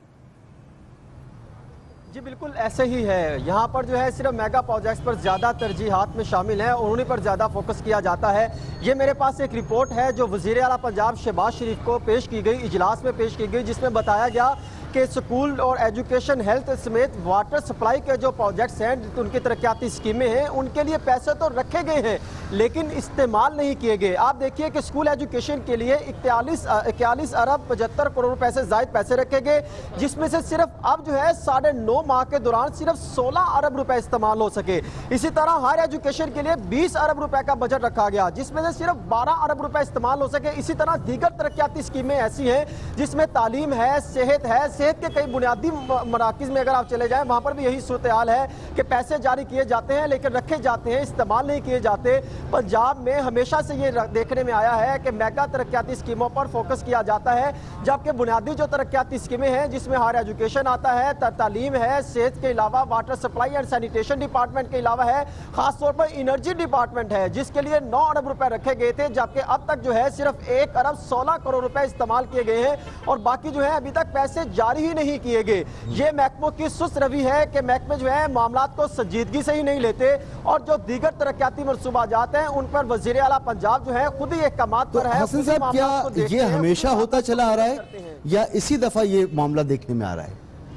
जी बिल्कुल ऐसे ही है। यहाँ पर जो है सिर्फ मेगा प्रोजेक्ट्स पर ज़्यादा तरजीहात में शामिल हैं और उन्हीं पर ज़्यादा फोकस किया जाता है। ये मेरे पास एक रिपोर्ट है जो वज़ीर आला पंजाब शहबाज शरीफ को पेश की गई, इजलास में पेश की गई, जिसमें बताया गया कि स्कूल और एजुकेशन, हेल्थ समेत वाटर सप्लाई के जो प्रोजेक्ट्स हैं, उनकी तरक्याती स्कीमें हैं, उनके लिए पैसे तो रखे गए हैं लेकिन इस्तेमाल नहीं किए गए। आप देखिए कि स्कूल एजुकेशन के लिए इकतालीस इक्यालीस अरब पचहत्तर करोड़ रुपए से ज़ायद पैसे रखे गए, जिसमें से सिर्फ अब जो है साढ़े नौ माह के दौरान सिर्फ सोलह अरब रुपए इस्तेमाल हो सके। इसी तरह हायर एजुकेशन के लिए बीस अरब रुपए का बजट रखा गया, जिसमें से सिर्फ बारह अरब रुपए इस्तेमाल हो सके। इसी तरह दीगर तरक्याती स्कीमें ऐसी हैं जिसमें तालीम है, सेहत है, सेहत के कई बुनियादी मराकिज में अगर आप चले जाएं वहां पर भी यही सूरत हाल है कि पैसे जारी किए जाते हैं लेकिन रखे जाते हैं, इस्तेमाल नहीं किए जाते। पंजाब में हमेशा से ये देखने में आया है कि मेगा तरक्याती स्कीमों पर फोकस किया जाता है, जबकि बुनियादी जो तरक्याती स्कीमें हैं जिसमें हायर एजुकेशन आता है, तालीम है, सेहत के अलावा water supply and sanitation department के अलावा है, खासतौर पर एनर्जी डिपार्टमेंट है जिसके लिए नौ अरब रुपए रखे गए थे, जबकि अब तक जो है सिर्फ एक अरब सोलह करोड़ रुपए इस्तेमाल किए गए हैं और बाकी जो है अभी तक पैसे जारी ही नहीं किए गए। ये महकमों की सुस्त रवि है कि महकमे जो है मामलात को संजीदगी से ही नहीं लेते और जो दीगर तरक्याती मंसूबा जाते हैं उन पर वजीर आला पंजाब जो है खुद ही अहकामात पर है। हसन साहब, क्या ये हमेशा होता चला आ रहा है या इसी दफा ये मामला देखने में आ रहा है?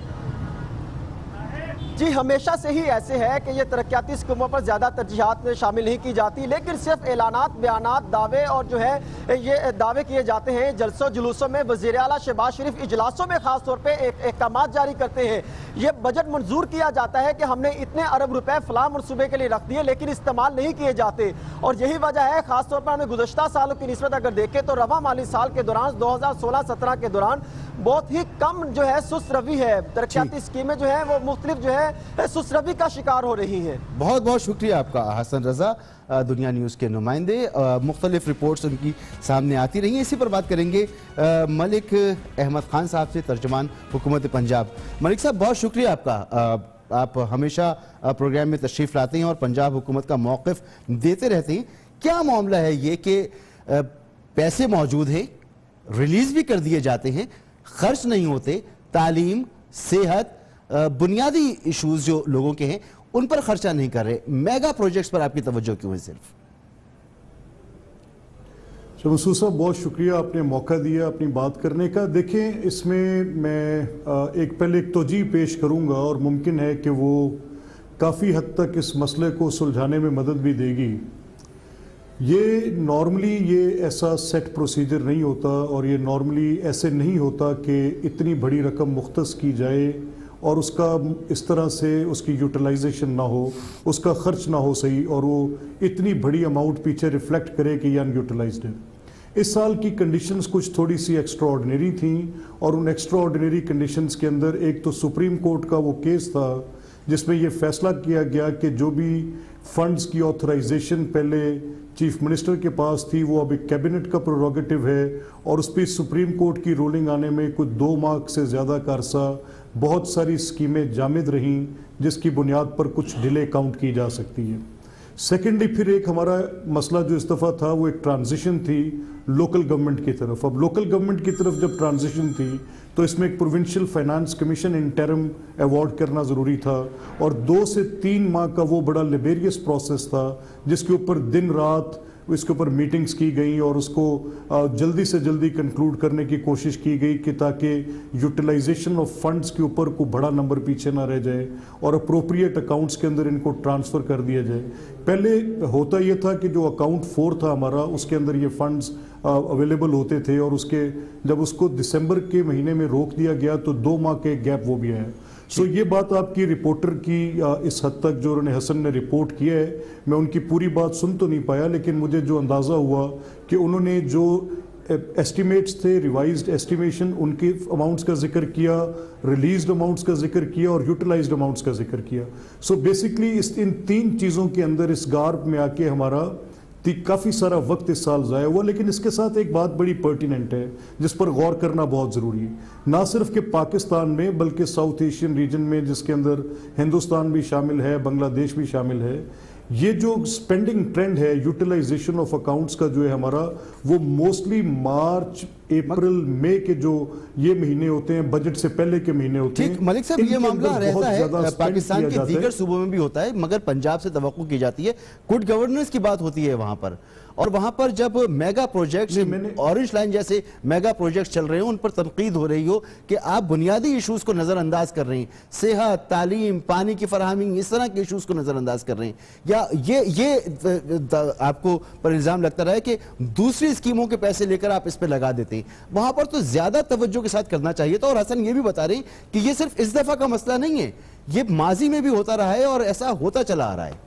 जी हमेशा से ही ऐसे है कि ये तरक्याती स्कीमों पर ज़्यादा तरजीहात में शामिल नहीं की जाती, लेकिन सिर्फ ऐलानात, बयानात, दावे और जो है ये दावे किए जाते हैं जलसों जुलूसों में। वज़ीर आला शहबाज शरीफ इजलासों में खास तौर पे एक अहकामात जारी करते हैं। ये बजट मंजूर किया जाता है कि हमने इतने अरब रुपए फलां मनसूबे के लिए रख दिए लेकिन इस्तेमाल नहीं किए जाते और यही वजह है। खासतौर पर हमें गुज़श्ता सालों की निस्बत अगर देखें तो रवां माली साल के दौरान दो हज़ार सोलह सत्रह के दौरान बहुत ही कम जो है सुस्त रवि है। तरक्याती स्कीमें जो है वो मुख्तलिफ जो है सुस्त रवि का शिकार हो रही है। बहुत बहुत शुक्रिया आपका हसन रजा, दुनिया न्यूज़ के नुमाइंदे। मुख्तलिफ रिपोर्ट्स उनकी सामने आती रही हैं। इसी पर बात करेंगे मलिक अहमद खान साहब से, तर्जुमान हुकूमत पंजाब। मलिक साहब, बहुत शुक्रिया आपका। आप हमेशा प्रोग्राम में तशरीफ़ लाते हैं और पंजाब हुकूमत का मौक़िफ़ देते रहते हैं। क्या मामला है ये कि पैसे मौजूद हैं, रिलीज़ भी कर दिए जाते हैं, खर्च नहीं होते, तालीम, सेहत, बुनियादी इश्यूज जो लोगों के हैं उन पर खर्चा नहीं कर रहे, मेगा प्रोजेक्ट्स पर आपकी तवज्जो क्यों है सिर्फ? शमसूर साहब, बहुत शुक्रिया, आपने मौका दिया अपनी बात करने का। देखें, इसमें मैं एक पहले एक तोजी पेश करूंगा और मुमकिन है कि वो काफ़ी हद तक इस मसले को सुलझाने में मदद भी देगी। ये नॉर्मली ये ऐसा सेट प्रोसीजर नहीं होता और ये नॉर्मली ऐसे नहीं होता कि इतनी बड़ी रकम मुख्तस की जाए और उसका इस तरह से उसकी यूटिलाइजेशन ना हो, उसका खर्च ना हो सही और वो इतनी बड़ी अमाउंट पीछे रिफ्लेक्ट करे कि ये अनयूटिलाइज्ड है। इस साल की कंडीशंस कुछ थोड़ी सी एक्स्ट्रा ऑर्डिनरी थी और उन एक्स्ट्रा ऑर्डिनरी कंडीशंस के अंदर एक तो सुप्रीम कोर्ट का वो केस था जिसमें ये फैसला किया गया कि जो भी फंड्स की ऑथराइजेशन पहले चीफ मिनिस्टर के पास थी वो अभी कैबिनेट का प्रोरोगेटिव है और उस पर सुप्रीम कोर्ट की रूलिंग आने में कुछ दो माह से ज़्यादा का अरसा बहुत सारी स्कीमें जामिद रहीं जिसकी बुनियाद पर कुछ डिले काउंट की जा सकती है। सेकेंडली फिर एक हमारा मसला जो इस दफ़ा था वो एक ट्रांजिशन थी लोकल गवर्नमेंट की तरफ। अब लोकल गवर्नमेंट की तरफ जब ट्रांजिशन थी तो इसमें एक provincial finance commission interim award करना ज़रूरी था, और दो से तीन माह का वो बड़ा लेबेरियस प्रोसेस था जिसके ऊपर दिन रात इसके ऊपर मीटिंग्स की गई और उसको जल्दी से जल्दी कंक्लूड करने की कोशिश की गई कि ताकि यूटिलाइजेशन ऑफ फंड्स के ऊपर कोई बड़ा नंबर पीछे ना रह जाए और अप्रोप्रिएट अकाउंट्स के अंदर इनको ट्रांसफ़र कर दिया जाए। पहले होता ये था कि जो अकाउंट फोर था हमारा उसके अंदर ये फंड्स अवेलेबल होते थे, और उसके जब उसको दिसंबर के महीने में रोक दिया गया तो दो माह के गैप वो भी आया। सो ये बात आपकी रिपोर्टर की इस हद तक जो उन्होंने हसन ने रिपोर्ट किया है, मैं उनकी पूरी बात सुन तो नहीं पाया, लेकिन मुझे जो अंदाज़ा हुआ कि उन्होंने जो एस्टिमेट्स थे, रिवाइज्ड एस्टिमेशन, उनके अमाउंट्स का जिक्र किया, रिलीज्ड अमाउंट्स का जिक्र किया और यूटिलाइज्ड अमाउंट्स का जिक्र किया। सो बेसिकली इस इन तीन चीज़ों के अंदर इस गार्ब में आके हमारा काफ़ी सारा वक्त इस साल ज़ाया हुआ। लेकिन इसके साथ एक बात बड़ी पर्टिनेंट है जिस पर गौर करना बहुत ज़रूरी है, ना सिर्फ कि पाकिस्तान में बल्कि साउथ एशियन रीजन में जिसके अंदर हिंदुस्तान भी शामिल है, बांग्लादेश भी शामिल है, ये जो स्पेंडिंग ट्रेंड है यूटिलाइजेशन ऑफ अकाउंट्स का जो है हमारा, वो मोस्टली मार्च अप्रैल मई के जो ये महीने होते हैं, बजट से पहले के महीने होते हैं। ठीक मलिक साहब, ये मामला रहता है पाकिस्तान के दीगर सूबों में भी होता है, मगर पंजाब से तवक्को की जाती है, गुड गवर्नेंस की बात होती है वहां पर, और वहां पर जब मेगा प्रोजेक्ट्स, ऑरेंज लाइन जैसे मेगा प्रोजेक्ट्स चल रहे हो, उन पर तनकीद हो रही हो कि आप बुनियादी इशूज को नजरअंदाज कर रहे हैं, सेहत, तालीम, पानी की फराहमी, इस तरह के इशूज को नजरअंदाज कर रहे हैं, या ये ये आपको पर इल्जाम लगता रहा है कि दूसरी स्कीमों के पैसे लेकर आप इस पर लगा देते हैं, वहां पर तो ज्यादा तवज्जो के साथ करना चाहिए था। और हसन ये भी बता रहे हैं कि ये सिर्फ इस दफा का मसला नहीं है, ये माजी में भी होता रहा है और ऐसा होता चला आ रहा है।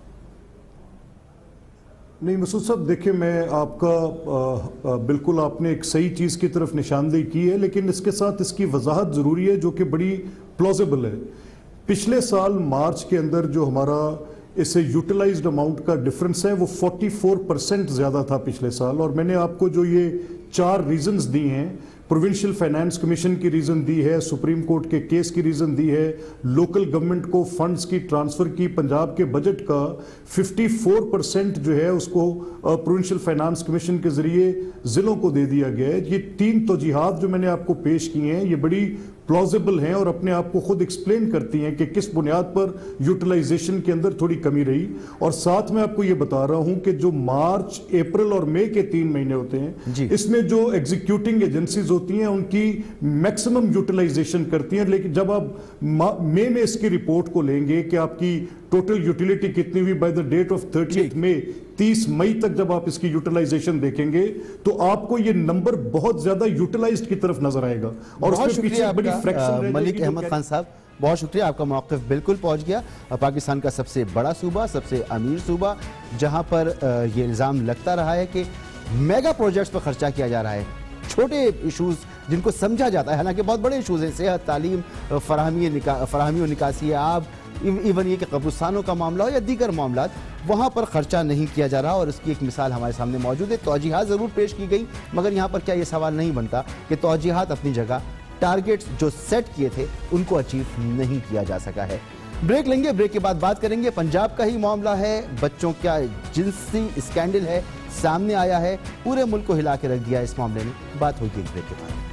नहीं मसूद साहब, देखिए मैं आपका आ, आ, बिल्कुल आपने एक सही चीज़ की तरफ निशानदेही की है, लेकिन इसके साथ इसकी वजाहत ज़रूरी है जो कि बड़ी प्लॉजिबल है। पिछले साल मार्च के अंदर जो हमारा इससे यूटिलाइज्ड अमाउंट का डिफरेंस है वो चौवालीस परसेंट ज़्यादा था पिछले साल, और मैंने आपको जो ये चार रीजंस दी हैं, प्रोविंशियल फाइनेंस कमीशन की रीज़न दी है, सुप्रीम कोर्ट के केस की रीज़न दी है, लोकल गवर्नमेंट को फंड्स की ट्रांसफ़र की, पंजाब के बजट का चौवन परसेंट जो है उसको प्रोविंशियल फाइनेंस कमीशन के ज़रिए ज़िलों को दे दिया गया है। ये तीन तौजीहात जो मैंने आपको पेश की हैं ये बड़ी प्लॉजिबल हैं और अपने आप को खुद एक्सप्लेन करती हैं कि किस बुनियाद पर यूटिलाइजेशन के अंदर थोड़ी कमी रही। और साथ में आपको ये बता रहा हूं कि जो मार्च, अप्रैल और मई के तीन महीने होते हैं, इसमें जो एग्जीक्यूटिंग एजेंसीज होती हैं उनकी मैक्सिमम यूटिलाइजेशन करती हैं, लेकिन जब आप मई में इसकी रिपोर्ट को लेंगे कि आपकी टोटल यूटिलिटी कितनी हुई by the date of thirtieth May, तीस मई तक जब आप इसकी यूटिलाइजेशन देखेंगे तो आपको ये नंबर बहुत ज्यादा यूटिलाइज्ड की तरफ नजर आएगा। और उसके पीछे बड़ी फ्रैक्शन मलिक अहमद खान साहब, बहुत शुक्रिया, आपका मौक़िफ़ बिल्कुल पहुंच गया। पाकिस्तान का सबसे बड़ा सूबा, सबसे अमीर सूबा, जहां पर ये इल्ज़ाम लगता रहा है कि मेगा प्रोजेक्ट्स पर खर्चा किया जा रहा है, छोटे इशूज़ जिनको समझा जाता है, हालांकि बहुत बड़े इशूज़ हैं, सेहत, तालीम, फराहमी फराहमी और निकासी आब, इवन ये कि कब्रिस्तानों का मामला हो या दीगर मामला, वहाँ पर खर्चा नहीं किया जा रहा। और इसकी एक मिसाल हमारे सामने मौजूद है। तौजीहात ज़रूर पेश की गई, मगर यहाँ पर क्या ये सवाल नहीं बनता कि तौजीहात अपनी जगह, टारगेट्स जो सेट किए थे उनको अचीव नहीं किया जा सका है। ब्रेक लेंगे, ब्रेक के बाद बात करेंगे। पंजाब का ही मामला है, बच्चों का जिनसी स्कैंडल है, सामने आया है, पूरे मुल्क को हिला के रख दिया इस मामले में। बात होगी ब्रेक के बाद।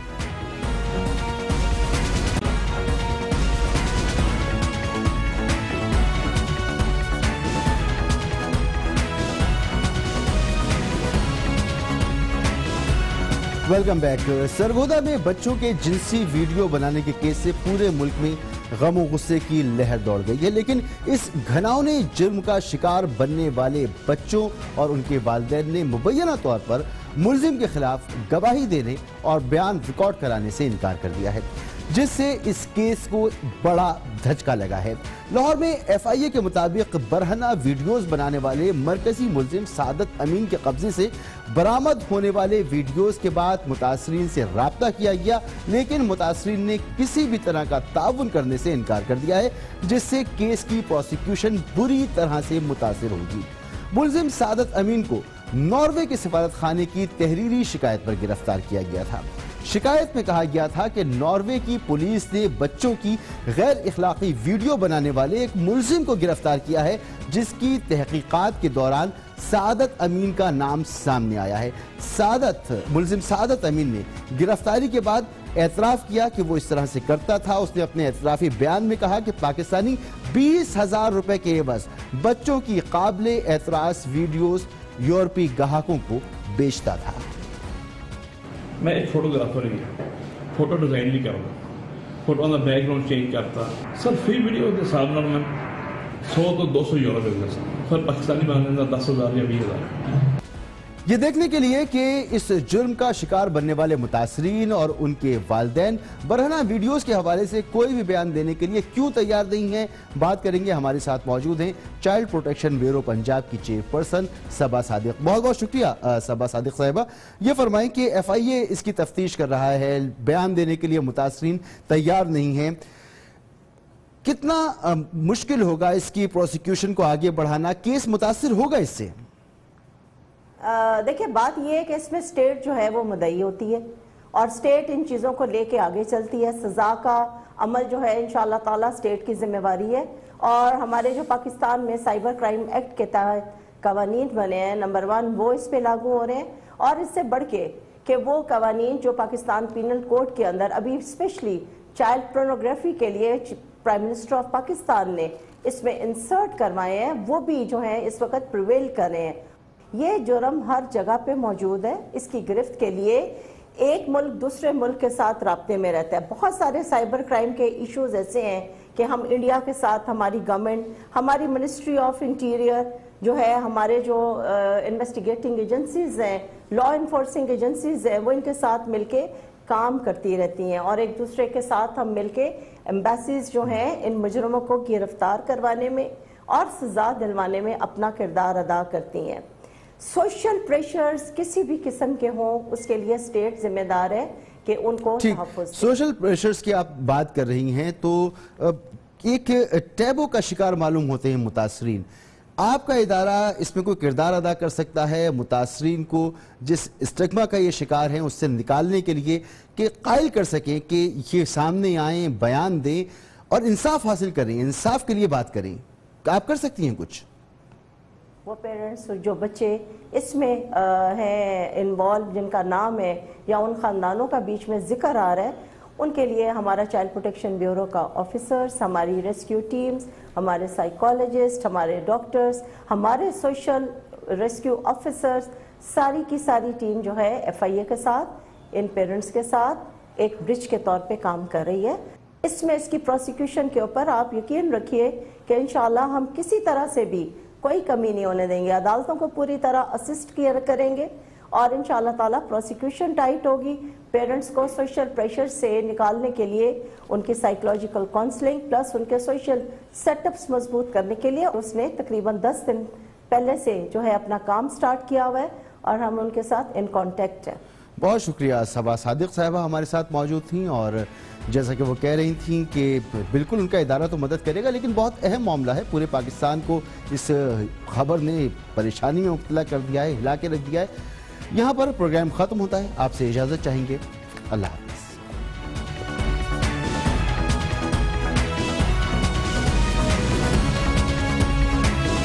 Welcome back. सरगोदा में बच्चों के जिनसी वीडियो बनाने के केस से पूरे मुल्क में गम और गुस्से की लहर दौड़ गई है, लेकिन इस घिनौने जुर्म का शिकार बनने वाले बच्चों और उनके वालिदैन ने मुबैना तौर पर मुलजिम के खिलाफ गवाही देने और बयान रिकॉर्ड कराने से इनकार कर दिया है, जिससे इस केस को बड़ा धचका लगा है। लाहौर में एफ आई ए के मुताबिक बरहना वीडियोस बनाने वाले मरकजी मुलजिम सादत अमीन के कब्जे से बरामद होने वाले वीडियोस के बाद मुतासरीन से राब्ता किया गया, लेकिन मुतासरीन ने किसी भी तरह का ताउन करने से इनकार कर दिया है, जिससे केस की प्रोसिक्यूशन बुरी तरह से मुतासिर होगी। मुलजिम सादत अमीन को नॉर्वे के सफारत खाने की तहरीरी शिकायत पर गिरफ्तार किया गया था। शिकायत में कहा गया था कि नॉर्वे की पुलिस ने बच्चों की गैर इखलाकी वीडियो बनाने वाले एक मुलजिम को गिरफ्तार किया है, जिसकी तहकीकात के दौरान सादत अमीन का नाम सामने आया है। सादत मुलजिम सादत अमीन ने गिरफ्तारी के बाद एतराफ़ किया कि वो इस तरह से करता था। उसने अपने एतराफ़ी बयान में कहा कि पाकिस्तानी बीस हजार रुपए के एवज बच्चों की काबिले एतराज़ वीडियोस यूरोपीय ग्राहकों को बेचता था। मैं एक फोटोग्राफर ही फोटो डिजाइन भी करूँगा, फोटो का बैकग्राउंड चेंज करता सर। फ्री वीडियो के हिसाब से मैं सौ तो दो सौ यूरो दे सर, पाकिस्तानी बनाने का दस हजार या बीस हजार। ये देखने के लिए कि इस जुर्म का शिकार बनने वाले मुतासरीन और उनके वालिदैन बरहना वीडियोस के हवाले से कोई भी बयान देने के लिए क्यों तैयार नहीं हैं, बात करेंगे। हमारे साथ मौजूद हैं चाइल्ड प्रोटेक्शन ब्यूरो पंजाब की चेयरपर्सन सबा सादिक। बहुत बहुत शुक्रिया सबा सादिक साहिबा। ये फरमाएं कि एफ आई ए इसकी तफ्तीश कर रहा है, बयान देने के लिए मुतासरीन तैयार नहीं हैं, कितना आ, मुश्किल होगा इसकी प्रोसिक्यूशन को आगे बढ़ाना, केस मुतासिर होगा इससे? देखिए, बात यह है कि इसमें स्टेट जो है वो मुद्दई होती है और स्टेट इन चीज़ों को लेके आगे चलती है। सज़ा का अमल जो है इंशाअल्लाह ताला स्टेट की जिम्मेवारी है। और हमारे जो पाकिस्तान में साइबर क्राइम एक्ट के तहत कवानीन बने हैं, नंबर वन वो इस पे लागू हो रहे हैं, और इससे बढ़ के कि वो कवानीन जो पाकिस्तान पीनल कोड के अंदर अभी स्पेशली चाइल्ड पोर्नोग्राफी के लिए प्राइम मिनिस्टर ऑफ पाकिस्तान ने इसमें इंसर्ट करवाए हैं, वो भी जो है इस वक्त प्रिवेल कर रहे हैं। ये जुर्म हर जगह पे मौजूद है। इसकी गिरफ्त के लिए एक मुल्क दूसरे मुल्क के साथ राब्ते में रहता है। बहुत सारे साइबर क्राइम के इश्यूज ऐसे हैं कि हम इंडिया के साथ, हमारी गवर्नमेंट, हमारी मिनिस्ट्री ऑफ इंटीरियर जो है, हमारे जो इन्वेस्टिगेटिंग एजेंसीज हैं, लॉ इन्फोर्सिंग एजेंसीज हैं, वो इनके साथ मिलके काम करती रहती हैं और एक दूसरे के साथ हम मिलके एम्बेसीज जो हैं इन मुजरमों को गिरफ्तार करवाने में और सजा दिलवाने में अपना किरदार अदा करती हैं। सोशल प्रेशर्स किसी भी किस्म के हों, उसके लिए स्टेट जिम्मेदार है कि उनको तहफ़्फ़ुज़। सोशल प्रेशर्स की आप बात कर रही हैं तो एक टैबू का शिकार मालूम होते हैं मुतासरीन। आपका इदारा इसमें कोई किरदार अदा कर सकता है मुतासरीन को जिस स्टिग्मा का ये शिकार है उससे निकालने के लिए, कि कायल कर सकें कि ये सामने आए, बयान दें और इंसाफ हासिल करें, इंसाफ के लिए बात करें? आप कर सकती हैं कुछ? वो पेरेंट्स जो बच्चे इसमें हैं इन्वॉल्व, जिनका नाम है या उन ख़ानदानों का बीच में जिक्र आ रहा है, उनके लिए हमारा चाइल्ड प्रोटेक्शन ब्यूरो का ऑफिसर्स, हमारी रेस्क्यू टीम्स, हमारे साइकोलॉजिस्ट, हमारे डॉक्टर्स, हमारे सोशल रेस्क्यू ऑफिसर्स, सारी की सारी टीम जो है एफ आई ए के साथ, इन पेरेंट्स के साथ एक ब्रिज के तौर पे काम कर रही है। इसमें इसकी प्रोसिक्यूशन के ऊपर आप यकीन रखिए कि इंशाल्लाह हम किसी तरह से भी कोई कमी नहीं होने देंगे, अदालतों को पूरी तरह असिस्ट किया करेंगे और इंशाअल्लाह ताला प्रोसिक्यूशन टाइट होगी। पेरेंट्स को सोशल प्रेशर से निकालने के लिए उनकी साइकोलॉजिकल काउंसलिंग प्लस उनके सोशल सेटअप्स मजबूत करने के लिए उसने तकरीबन दस दिन पहले से जो है अपना काम स्टार्ट किया हुआ है और हम उनके साथ इन कांटेक्ट हैं। बहुत शुक्रिया। सबा सादिक साहिबा हमारे साथ मौजूद थीं और जैसा कि वो कह रही थीं कि बिल्कुल उनका इदारा तो मदद करेगा, लेकिन बहुत अहम मामला है, पूरे पाकिस्तान को इस खबर ने परेशानी में मुब्तला कर दिया है, हिला के रख दिया है। यहाँ पर प्रोग्राम ख़त्म होता है, आपसे इजाज़त चाहेंगे। अल्लाह।